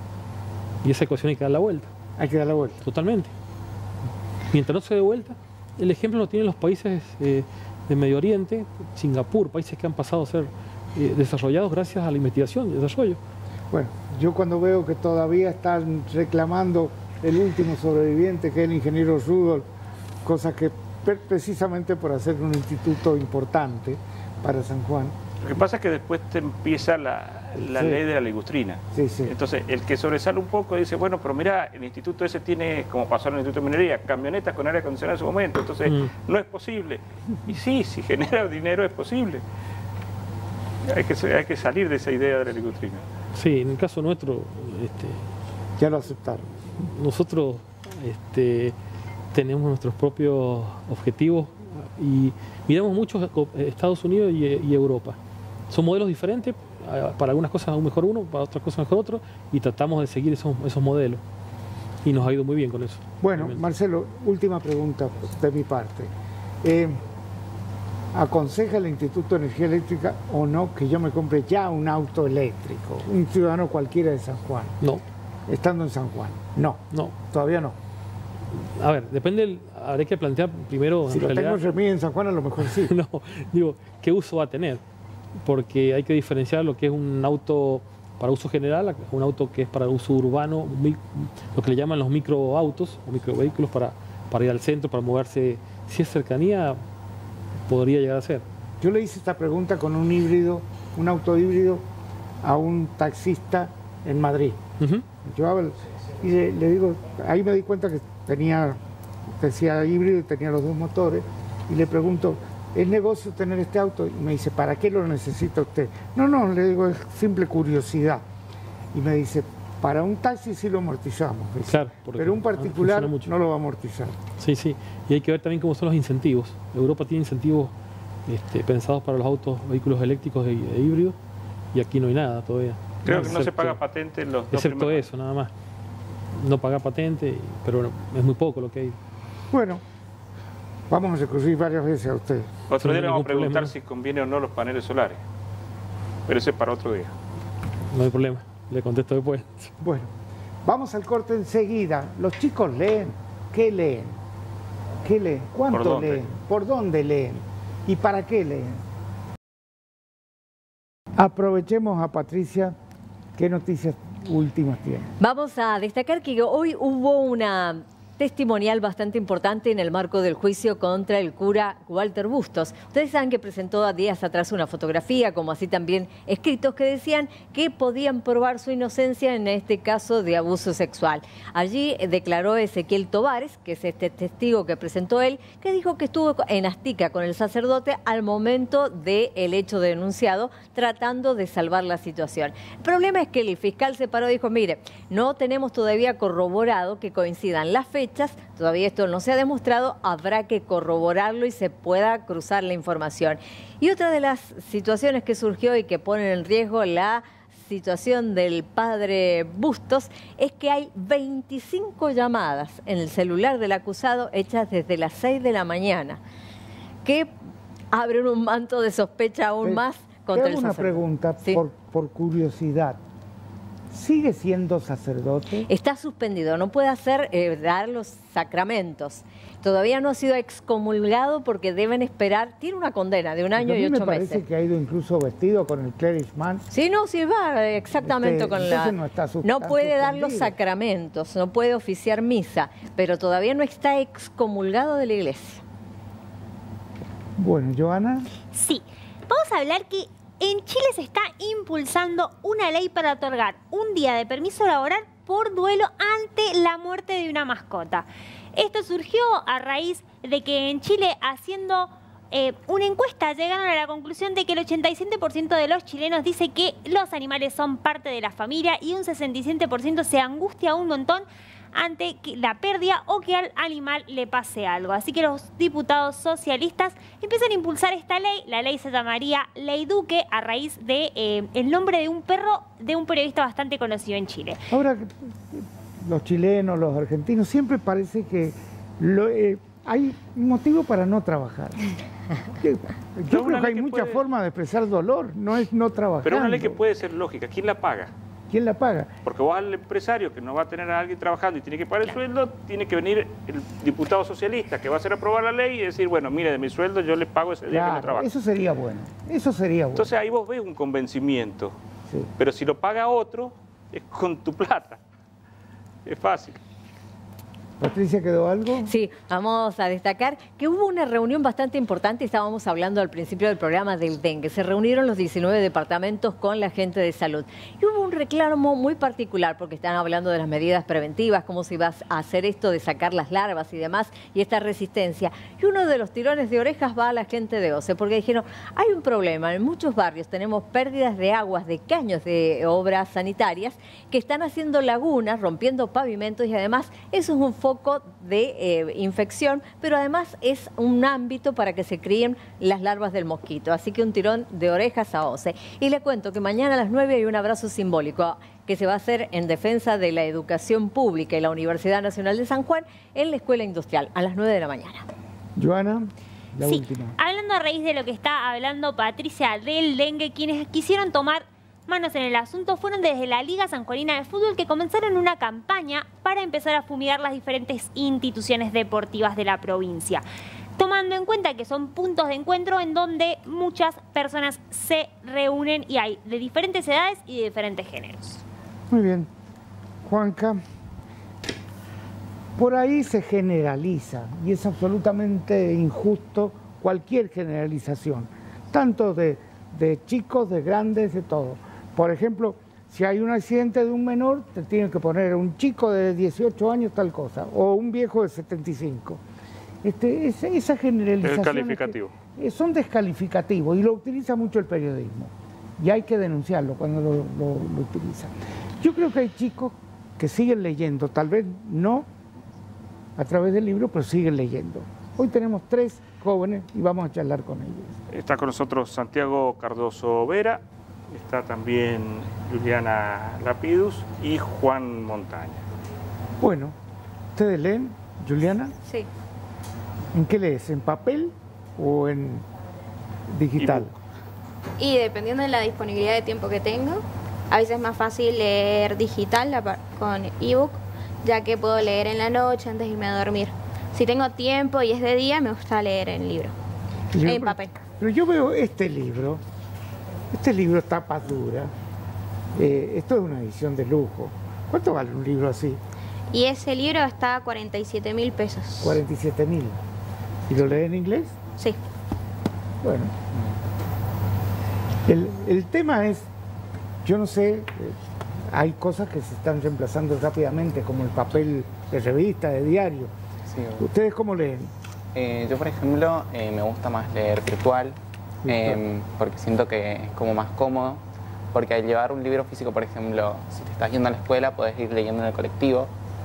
E: Y esa ecuación hay que dar la vuelta.
A: Hay que dar la vuelta.
E: Totalmente. Mientras no se dé vuelta, el ejemplo lo tienen los países de Medio Oriente, Singapur, países que han pasado a ser desarrollados gracias a la investigación y desarrollo.
A: Bueno, yo cuando veo que todavía están reclamando el último sobreviviente, que es el ingeniero Rudolf, cosa que precisamente por hacer un instituto importante para San Juan.
B: Lo que pasa es que después te empieza la ley de la ligustrina.
A: Sí, sí.
B: Entonces, el que sobresale un poco dice, bueno, pero mira, el instituto ese tiene, como pasó en el Instituto de Minería, camionetas con aire acondicionado en su momento, entonces no es posible. Y sí, si genera dinero es posible. Hay que salir de esa idea de la ligustrina.
E: Sí, en el caso nuestro...
A: ya lo aceptaron.
E: Nosotros tenemos nuestros propios objetivos y miramos mucho Estados Unidos y Europa. Son modelos diferentes, para algunas cosas aún mejor uno, para otras cosas mejor otro, y tratamos de seguir esos modelos. Y nos ha ido muy bien con eso.
A: Bueno,
E: realmente.
A: Marcelo, última pregunta de mi parte. ¿Aconseja el Instituto de Energía Eléctrica o no que yo me compre ya un auto eléctrico? Un ciudadano cualquiera de San Juan.
E: No.
A: Estando en San Juan. No.
E: No.
A: Todavía no.
E: A ver, habría que plantear primero...
A: Si lo tengo en San Juan, a lo mejor sí.
E: No, digo, ¿qué uso va a tener? Porque hay que diferenciar lo que es un auto para uso general, un auto que es para uso urbano, lo que le llaman los microautos o microvehículos para ir al centro, para moverse. Si es cercanía, podría llegar a ser.
A: Yo le hice esta pregunta con un auto híbrido, a un taxista en Madrid. Y le digo, ahí me di cuenta que decía híbrido y tenía los dos motores, y le pregunto, ¿es negocio tener este auto? Y me dice, ¿para qué lo necesita usted? No, le digo, es simple curiosidad. Y me dice, para un taxi sí lo amortizamos,
E: claro,
A: pero un particular no lo va a amortizar.
E: Sí, y hay que ver también cómo son los incentivos. Europa tiene incentivos pensados para los vehículos eléctricos e híbridos, y aquí no hay nada todavía.
B: Creo que no se paga patente en los dos
E: excepto
B: primeros.
E: eso, nada más. No paga patente, pero bueno, es muy poco lo que hay.
A: Bueno, vamos a recurrir varias veces a usted.
B: Otro día le vamos a preguntar
E: problema, ¿no?
B: si conviene o no los paneles solares. Pero ese es para otro día.
E: No hay problema, le contesto después.
A: Bueno, vamos al corte enseguida. Los chicos leen. ¿Qué leen? ¿Qué leen? ¿Cuánto leen? ¿Por dónde leen? ¿Y para qué leen? Aprovechemos a Patricia. ¿Qué noticias últimas tiene?
C: Vamos a destacar que hoy hubo una testimonial bastante importante en el marco del juicio contra el cura Walter Bustos. Ustedes saben que presentó días atrás una fotografía, como así también escritos, que decían que podían probar su inocencia en este caso de abuso sexual. Allí declaró Ezequiel Tovares, que es este testigo que presentó él, que dijo que estuvo en Astica con el sacerdote al momento del hecho denunciado, tratando de salvar la situación. El problema es que el fiscal se paró y dijo, mire, no tenemos todavía corroborado que coincidan las fechas, todavía esto no se ha demostrado, habrá que corroborarlo y se pueda cruzar la información. Y otra de las situaciones que surgió y que pone en riesgo la situación del padre Bustos es que hay 25 llamadas en el celular del acusado hechas desde las 6 de la mañana, que abren un manto de sospecha aún más contra el sacerdote.
A: Una pregunta, ¿sí? por curiosidad. ¿Sigue siendo sacerdote?
C: Está suspendido, no puede dar los sacramentos. Todavía no ha sido excomulgado porque deben esperar, tiene una condena de 1 año y 8 meses.
A: Me parece que ha ido incluso vestido con el clergyman.
C: Sí, va exactamente con la... No puede dar los sacramentos, no puede oficiar misa, pero todavía no está excomulgado de la iglesia.
A: Bueno, Joana.
D: Sí, vamos a hablar que en Chile se está impulsando una ley para otorgar un día de permiso laboral por duelo ante la muerte de una mascota. Esto surgió a raíz de que en Chile, haciendo una encuesta, llegaron a la conclusión de que el 87% de los chilenos dice que los animales son parte de la familia y un 67% se angustia un montón ante la pérdida o que al animal le pase algo. Así que los diputados socialistas empiezan a impulsar esta ley. La ley se llamaría Ley Duque a raíz de el nombre de un perro de un periodista bastante conocido en Chile.
A: Ahora, los chilenos, los argentinos, siempre parece que hay motivo para no trabajar. Yo creo que hay muchas formas de expresar dolor, no es no trabajar.
B: Pero una ley que puede ser lógica, ¿quién la paga?
A: ¿Quién la paga?
B: Porque vos al empresario que no va a tener a alguien trabajando y tiene que pagar el sueldo, tiene que venir el diputado socialista que va a hacer aprobar la ley y decir, bueno, mire, de mi sueldo yo le pago ese día que no trabajo.
A: Eso sería bueno, eso sería bueno.
B: Entonces ahí vos ves un convencimiento, sí. Pero si lo paga otro, es con tu plata. Es fácil.
A: Patricia, ¿quedó algo?
C: Sí, vamos a destacar que hubo una reunión bastante importante, estábamos hablando al principio del programa del dengue, se reunieron los 19 departamentos con la gente de salud y hubo un reclamo muy particular porque están hablando de las medidas preventivas, cómo se iba a hacer esto de sacar las larvas y demás y esta resistencia. Y uno de los tirones de orejas va a la gente de OCE porque dijeron, hay un problema, en muchos barrios tenemos pérdidas de aguas de caños de obras sanitarias que están haciendo lagunas, rompiendo pavimentos y además eso es un foco de infección, pero además es un ámbito para que se críen las larvas del mosquito. Así que un tirón de orejas a OCE. Y le cuento que mañana a las 9 hay un abrazo simbólico que se va a hacer en defensa de la educación pública y la Universidad Nacional de San Juan en la Escuela Industrial a las 9 de la mañana.
A: Joana, la última.
D: Hablando a raíz de lo que está hablando Patricia del dengue, quienes quisieron tomar manos en el asunto fueron desde la Liga Sanjuanina de Fútbol, que comenzaron una campaña para empezar a fumigar las diferentes instituciones deportivas de la provincia, tomando en cuenta que son puntos de encuentro en donde muchas personas se reúnen y hay de diferentes edades y de diferentes géneros.
A: Muy bien. Juanca, por ahí se generaliza y es absolutamente injusto cualquier generalización, tanto de chicos, de grandes, de todo. Por ejemplo, Si hay un accidente de un menor, te tienen que poner un chico de 18 años tal cosa, o un viejo de 75. Esa generalización
B: El calificativo.
A: Son descalificativos y lo utiliza mucho el periodismo. Y hay que denunciarlo cuando lo utilizan. Yo creo que hay chicos que siguen leyendo, tal vez no a través del libro, pero siguen leyendo. Hoy tenemos 3 jóvenes y vamos a charlar con ellos.
B: Está con nosotros Santiago Cardoso Vera, está también Juliana Lapidus y Juan Montaña.
A: Bueno, ¿ustedes leen, Juliana?
G: Sí.
A: ¿En qué lees? ¿En papel o en digital?
G: Y dependiendo de la disponibilidad de tiempo que tengo, a veces es más fácil leer digital con ebook, ya que puedo leer en la noche antes de irme a dormir. Si tengo tiempo y es de día, me gusta leer en libro, en papel.
A: Pero yo veo este libro tapa dura. Esto es una edición de lujo. ¿Cuánto vale un libro así?
G: Y ese libro está a 47.000 pesos.
A: 47.000. ¿Y lo lee en inglés?
G: Sí.
A: Bueno. El tema es, yo no sé, hay cosas que se están reemplazando rápidamente, como el papel de revista, de diario.
H: Sí.
A: ¿Ustedes cómo leen?
H: Yo, por ejemplo, me gusta más leer virtual, porque siento que es como más cómodo, porque al llevar un libro físico, por ejemplo, si te estás yendo a la escuela, podés ir leyendo en el colectivo,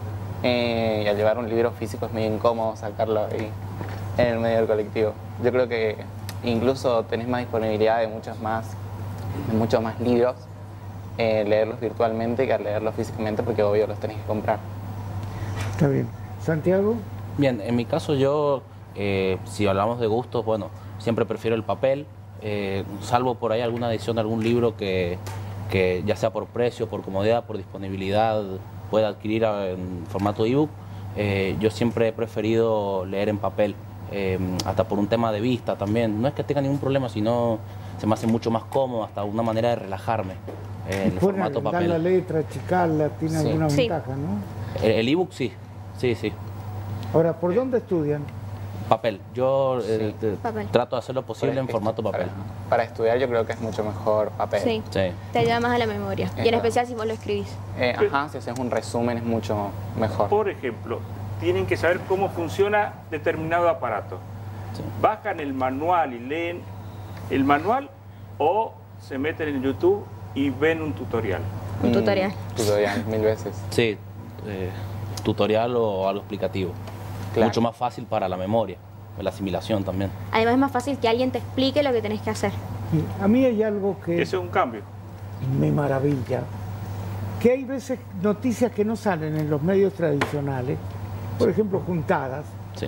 H: y al llevar un libro físico es medio incómodo sacarlo ahí en el medio del colectivo. Yo creo que incluso tenés más disponibilidad de muchos más libros, leerlos virtualmente que al leerlos físicamente, porque obvio los tenés que comprar.
A: Está bien. ¿Santiago?
I: Bien, en mi caso yo, si hablamos de gustos, bueno, siempre prefiero el papel, salvo por ahí alguna edición de algún libro que ya sea por precio, por comodidad, por disponibilidad, pueda adquirir en formato ebook. Yo siempre he preferido leer en papel, hasta por un tema de vista también. No es que tenga ningún problema, sino se me hace mucho más cómodo, hasta una manera de relajarme en el formato papel.
A: Dar la letra, achicarla, tiene alguna ventaja, ¿no?
I: El ebook sí, sí.
A: Ahora, ¿por dónde estudian?
I: Papel. Yo
G: Papel.
I: trato de hacer lo posible en formato papel.
H: Para estudiar yo creo que es mucho mejor papel.
G: Sí. Te ayuda más a la memoria. Y en especial si vos lo escribís.
H: Si haces un resumen es mucho mejor.
B: Por ejemplo, tienen que saber cómo funciona determinado aparato.
I: Sí.
B: Bajan el manual y leen el manual, o se meten en YouTube y ven un tutorial.
G: Un tutorial.
H: Tutorial, 1000 veces.
I: Sí, tutorial o algo explicativo.
H: Claro.
I: Mucho más fácil para la memoria, la asimilación también.
G: Además es más fácil que alguien te explique lo que tenés que hacer.
A: A mí hay algo que
B: Ese es un cambio.
A: me maravilla, que hay veces noticias que no salen en los medios tradicionales, por ejemplo, juntadas,
I: Sí.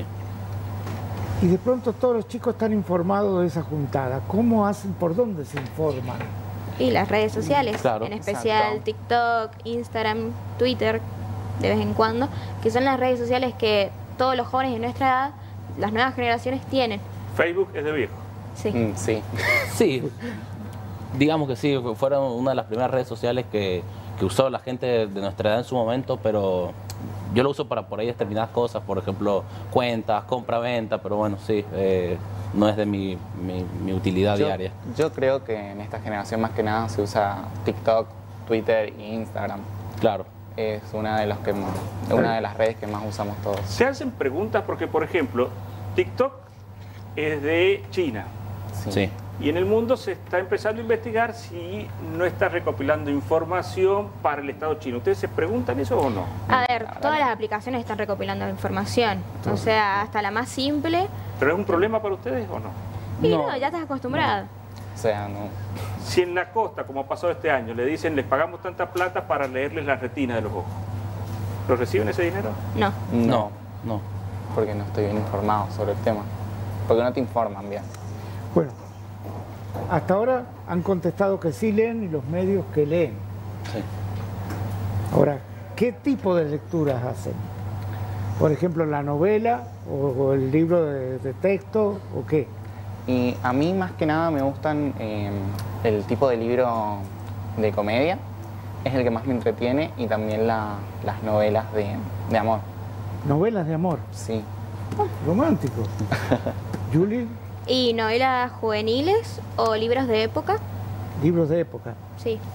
A: y de pronto todos los chicos están informados de esa juntada. ¿Cómo hacen? ¿Por dónde se informan?
G: Y las redes sociales,
I: Claro.
G: en especial
H: Exacto.
G: TikTok, Instagram, Twitter, de vez en cuando, que son las redes sociales que todos los jóvenes de nuestra edad, las nuevas generaciones tienen.
B: Facebook es de viejo.
G: Sí.
H: Sí.
I: Sí, digamos que sí, fueron una de las primeras redes sociales que usó la gente de nuestra edad en su momento, pero yo lo uso para por ahí determinadas cosas, por ejemplo, cuentas, compra-venta, pero bueno, sí, no es de mi utilidad diaria.
H: Yo creo que en esta generación más que nada se usa TikTok, Twitter e Instagram.
I: Claro.
H: Es una de las redes que más usamos todos.
B: Se hacen preguntas porque, por ejemplo, TikTok es de China.
I: Sí.
B: Y en el mundo se está empezando a investigar si no está recopilando información para el Estado chino. ¿Ustedes se preguntan eso o no?
G: A ver, todas las aplicaciones están recopilando información, o sea, hasta la más simple.
B: ¿Pero es un problema para ustedes o no?
G: Y
I: No.
G: no, ya estás acostumbrado.
H: O sea, no.
B: Si en la costa, como pasó este año, le dicen les pagamos tanta plata para leerles la retina de los ojos, ¿lo reciben ese dinero?
G: No.
I: No.
H: Porque no estoy bien informado sobre el tema. Porque no te informan bien.
A: Bueno, hasta ahora han contestado que sí leen y los medios que leen.
I: Sí.
A: Ahora, ¿qué tipo de lecturas hacen? Por ejemplo, la novela o el libro de texto o qué.
H: Y a mí más que nada me gustan el tipo de libro de comedia. Es el que más me entretiene, y también las novelas de amor.
A: Novelas de amor,
H: Sí.
A: romántico. Julie,
G: ¿Y novelas juveniles o libros de época?
A: libros de época.
G: Sí.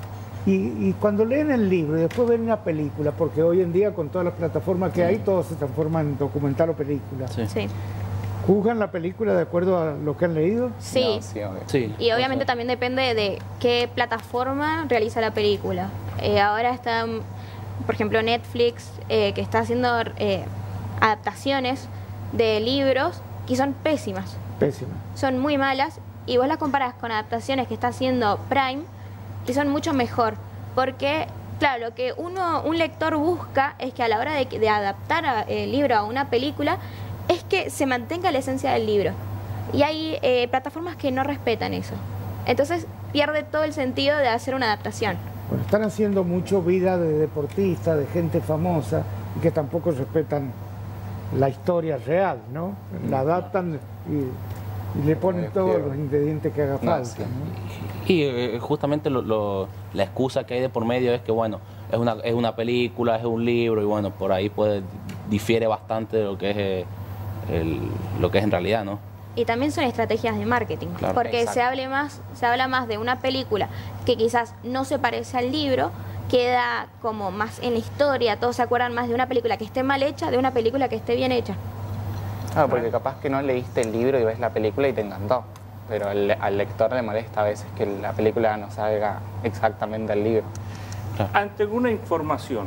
A: Y cuando leen el libro y después ven una película, porque hoy en día con todas las plataformas que hay, todo se transforma en documental o película.
I: Sí.
G: Sí.
A: ¿Juzgan la película de acuerdo a lo que han leído?
G: Sí.
H: No, sí, obvio.
I: Sí.
G: Y obviamente también depende de qué plataforma realiza la película. Ahora está, por ejemplo, Netflix, que está haciendo adaptaciones de libros que son pésimas.
A: Pésima.
G: Son muy malas y vos las comparás con adaptaciones que está haciendo Prime y son mucho mejor. Porque, claro, lo que un lector busca es que a la hora de adaptar el libro a una película es que se mantenga la esencia del libro. Y hay plataformas que no respetan eso. Entonces pierde todo el sentido de hacer una adaptación.
A: Bueno, están haciendo mucho vida de deportistas, de gente famosa, y que tampoco respetan la historia real, ¿no? La adaptan y le ponen todos los ingredientes que haga falta.
H: Sí.
A: ¿no?
I: Y justamente la excusa que hay de por medio es que, bueno, es una película, es un libro, y bueno, por ahí difiere bastante de lo que es lo que es en realidad, ¿no?
G: Y también son estrategias de marketing,
I: Claro.
G: porque
H: Exacto.
G: se habla más de una película que quizás no se parece al libro, queda como más en la historia, todos se acuerdan más de una película que esté mal hecha de una película que esté bien hecha.
H: Claro, porque capaz que no leíste el libro y ves la película y te encantó, pero al lector le molesta a veces que la película no salga exactamente al libro.
B: Ante alguna información,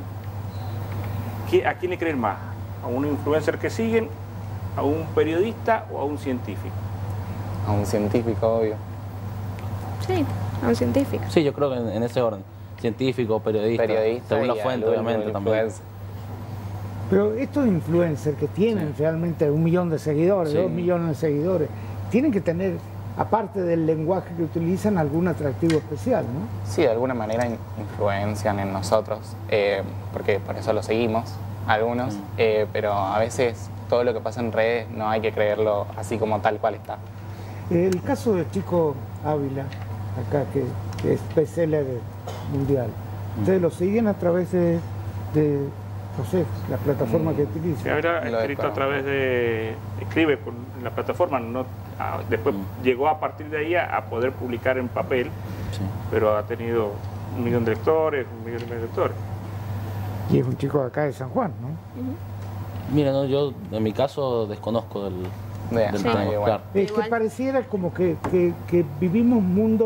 B: ¿a quién le creen más? ¿A un influencer que siguen? ¿A un periodista o a un científico?
H: A un científico, obvio.
G: Sí, a un científico.
I: Sí, yo creo que en ese orden. Científico, periodista, según la
H: y
I: fuente,
H: al
I: obviamente, también.
H: influencer.
A: Pero estos influencers que tienen realmente 1 millón de seguidores,
I: Sí.
A: 2 millones de seguidores, tienen que tener, aparte del lenguaje que utilizan, algún atractivo especial, ¿no?
H: Sí, de alguna manera influencian en nosotros, porque por eso lo seguimos, algunos, pero a veces todo lo que pasa en redes no hay que creerlo así como tal cual está.
A: El caso del chico Ávila, acá, que es bestseller mundial, ¿ustedes lo siguen a través de no sé, la plataforma que
B: Se
A: utilizan?
B: habrá
H: Lo
B: escrito a
H: desconozco.
B: través de... Escribe por la plataforma, después llegó a partir de ahí a poder publicar en papel,
I: Sí.
B: pero ha tenido 1 millón de lectores, 1,5 millones de lectores.
A: Y es un chico de acá de San Juan, ¿no?
I: Mira, no, yo en mi caso desconozco del
H: Sí.
I: tema,
H: Igual.
I: claro.
A: Es que
G: Igual.
A: pareciera como que vivimos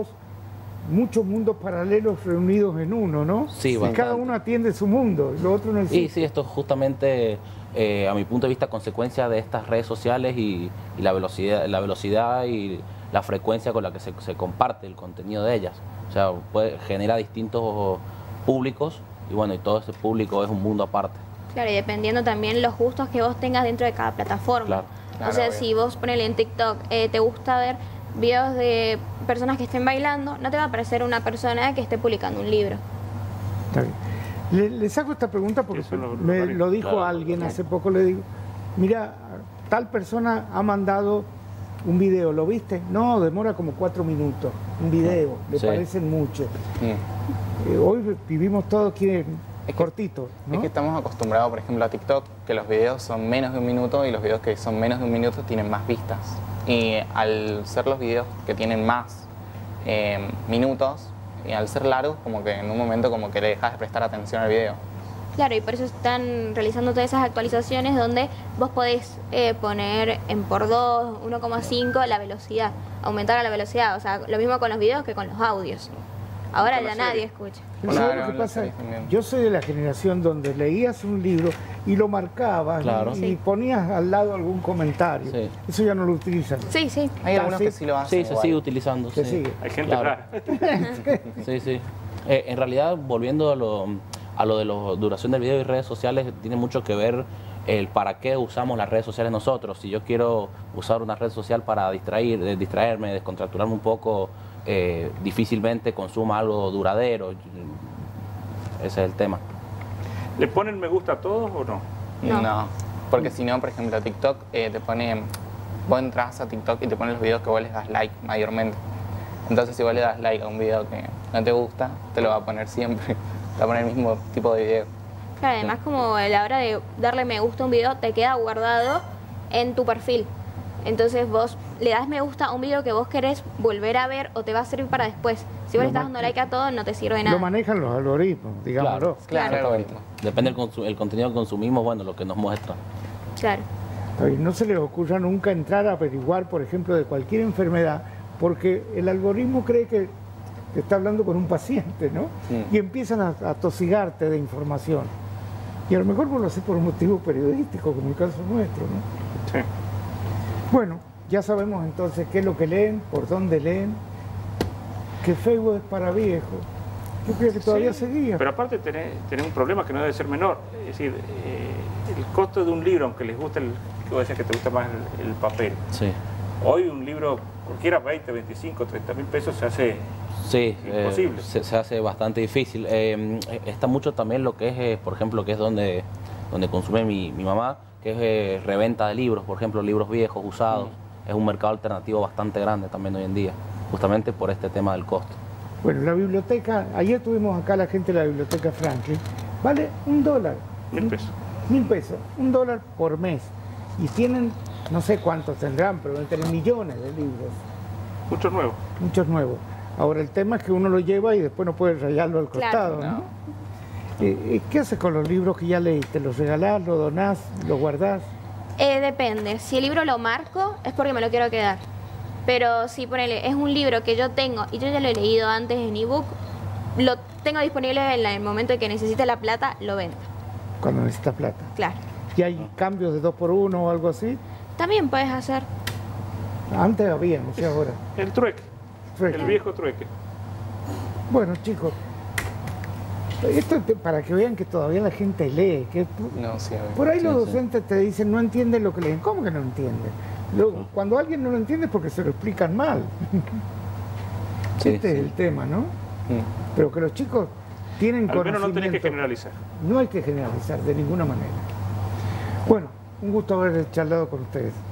A: muchos mundos paralelos reunidos en uno, ¿no?
I: Sí,
A: y
I: bastante.
A: cada uno atiende su mundo, lo otro no
I: Y
A: existe.
I: sí, esto es justamente, a mi punto de vista, consecuencia de estas redes sociales y la velocidad y la frecuencia con la que se comparte el contenido de ellas. O sea, genera distintos públicos y bueno, y todo ese público es un mundo aparte.
G: Claro, y dependiendo también los gustos que vos tengas dentro de cada plataforma.
I: Claro.
G: O sea,
H: Claro,
G: si vos ponele en TikTok, te gusta ver videos de personas que estén bailando, no te va a aparecer una persona que esté publicando un libro.
A: Está bien. Le saco esta pregunta porque
B: Eso
A: me lo dijo
I: claro,
A: alguien
I: claro.
A: hace poco, le digo, mira, tal persona ha mandado un video, ¿lo viste? No, demora como 4 minutos, un video, le
I: Sí.
A: parecen mucho.
H: Mm.
A: Hoy vivimos todos aquí
H: Es que-
A: cortitos, ¿no?
H: Es que estamos acostumbrados, por ejemplo, a TikTok, que los videos son menos de 1 minuto y los videos que son menos de 1 minuto tienen más vistas. Y al ser los videos que tienen más minutos, y al ser largos, como que en un momento como que le dejas de prestar atención al video.
G: Claro, y por eso están realizando todas esas actualizaciones donde vos podés poner en por 2, 1,5 la velocidad, aumentar la velocidad. O sea, lo mismo con los videos que con los audios. Ahora
B: Con la
G: ya nadie
B: serie.
G: escucha.
A: Pero
H: Claro,
A: ¿sabes lo que
H: la
A: pasa?
H: serie también.
A: Yo soy de la generación donde leías un libro y lo marcabas
I: Claro.
A: y
G: Sí.
A: ponías al lado algún comentario.
I: Sí.
A: Eso ya no lo utilizan.
G: Sí, sí.
H: Hay
A: Ah,
H: algunos
A: sí.
H: que sí lo hacen
I: Sí, se
H: igual.
I: sigue utilizando.
A: Se
I: sí.
A: sigue.
B: Hay gente
I: Claro.
B: rara.
I: Sí, sí. En realidad, volviendo a lo de la duración del video y redes sociales, tiene mucho que ver el para qué usamos las redes sociales nosotros. Si yo quiero usar una red social para distraerme, descontracturarme un poco, difícilmente consuma algo duradero. Ese es el tema.
B: ¿Le ponen me gusta a todos o no?
G: No.
H: No, porque si no, por ejemplo, TikTok te pone... Vos entras a TikTok y te pone los videos que vos les das like mayormente. Entonces, si vos le das like a un video que no te gusta, te lo va a poner siempre. Te va a poner el mismo tipo de video.
G: Claro, además como a la hora de darle me gusta a un video, te queda guardado en tu perfil. Entonces vos le das me gusta a un video que vos querés volver a ver o te va a servir para después. Si vos le estás dando like a todo, no te sirve de nada.
A: Lo manejan los algoritmos, digámoslo.
G: Claro.
I: Depende el contenido que consumimos, bueno, lo que nos muestra.
G: Claro.
A: Y no se les ocurra nunca entrar a averiguar, por ejemplo, de cualquier enfermedad, porque el algoritmo cree que está hablando con un paciente, ¿no? Y empiezan a tosigarte de información. Y a lo mejor vos lo haces por un motivo periodístico, como el caso nuestro, ¿no?
B: Sí.
A: Bueno, ya sabemos entonces qué es lo que leen, por dónde leen, que Facebook es para viejos. Yo creo que todavía seguía.
B: Pero aparte tenés un problema que no debe ser menor. Es decir, el costo de un libro, aunque les guste que vos decías que te gusta más el papel.
I: Sí.
B: Hoy un libro, cualquiera 20, 25, 30 mil pesos se hace imposible.
I: Se hace bastante difícil. Está mucho también lo que es, por ejemplo, que es donde consume mi mamá, que es reventa de libros, por ejemplo, libros viejos, usados. Es un mercado alternativo bastante grande también hoy en día, justamente por este tema del costo.
A: Bueno, la biblioteca, ayer tuvimos acá la gente de la biblioteca Franklin, vale $1.
B: 1000 pesos.
A: 1000 pesos, $1 por mes. Y tienen, no sé cuántos tendrán, pero entre millones de libros.
B: Muchos nuevos.
A: Muchos nuevos. Ahora el tema es que uno lo lleva y después no puede rayarlo al costado,
G: Claro.
A: ¿no? ¿Qué haces con los libros que ya leíste? ¿Los regalás, los donás, los guardás?
G: Depende. Si el libro lo marco, es porque me lo quiero quedar. Pero si ponele, es un libro que yo tengo y yo ya lo he leído antes en ebook, lo tengo disponible en el momento en que necesite la plata, lo vendo.
A: Cuando necesitas plata.
G: Claro.
A: ¿Y hay cambios de 2x1 o algo así?
G: También puedes hacer.
A: Antes había, no sé ahora.
B: El trueque. El viejo trueque.
A: Bueno, chicos, esto es para que vean que todavía la gente lee. Que por ahí los docentes te dicen no entienden lo que leen. ¿Cómo que no entienden? Cuando alguien no lo entiende es porque se lo explican mal. Este es el tema, ¿no? Pero que los chicos tienen conocimiento.
B: Al menos no tenés que generalizar.
A: No hay que generalizar de ninguna manera. Bueno, un gusto haber charlado con ustedes.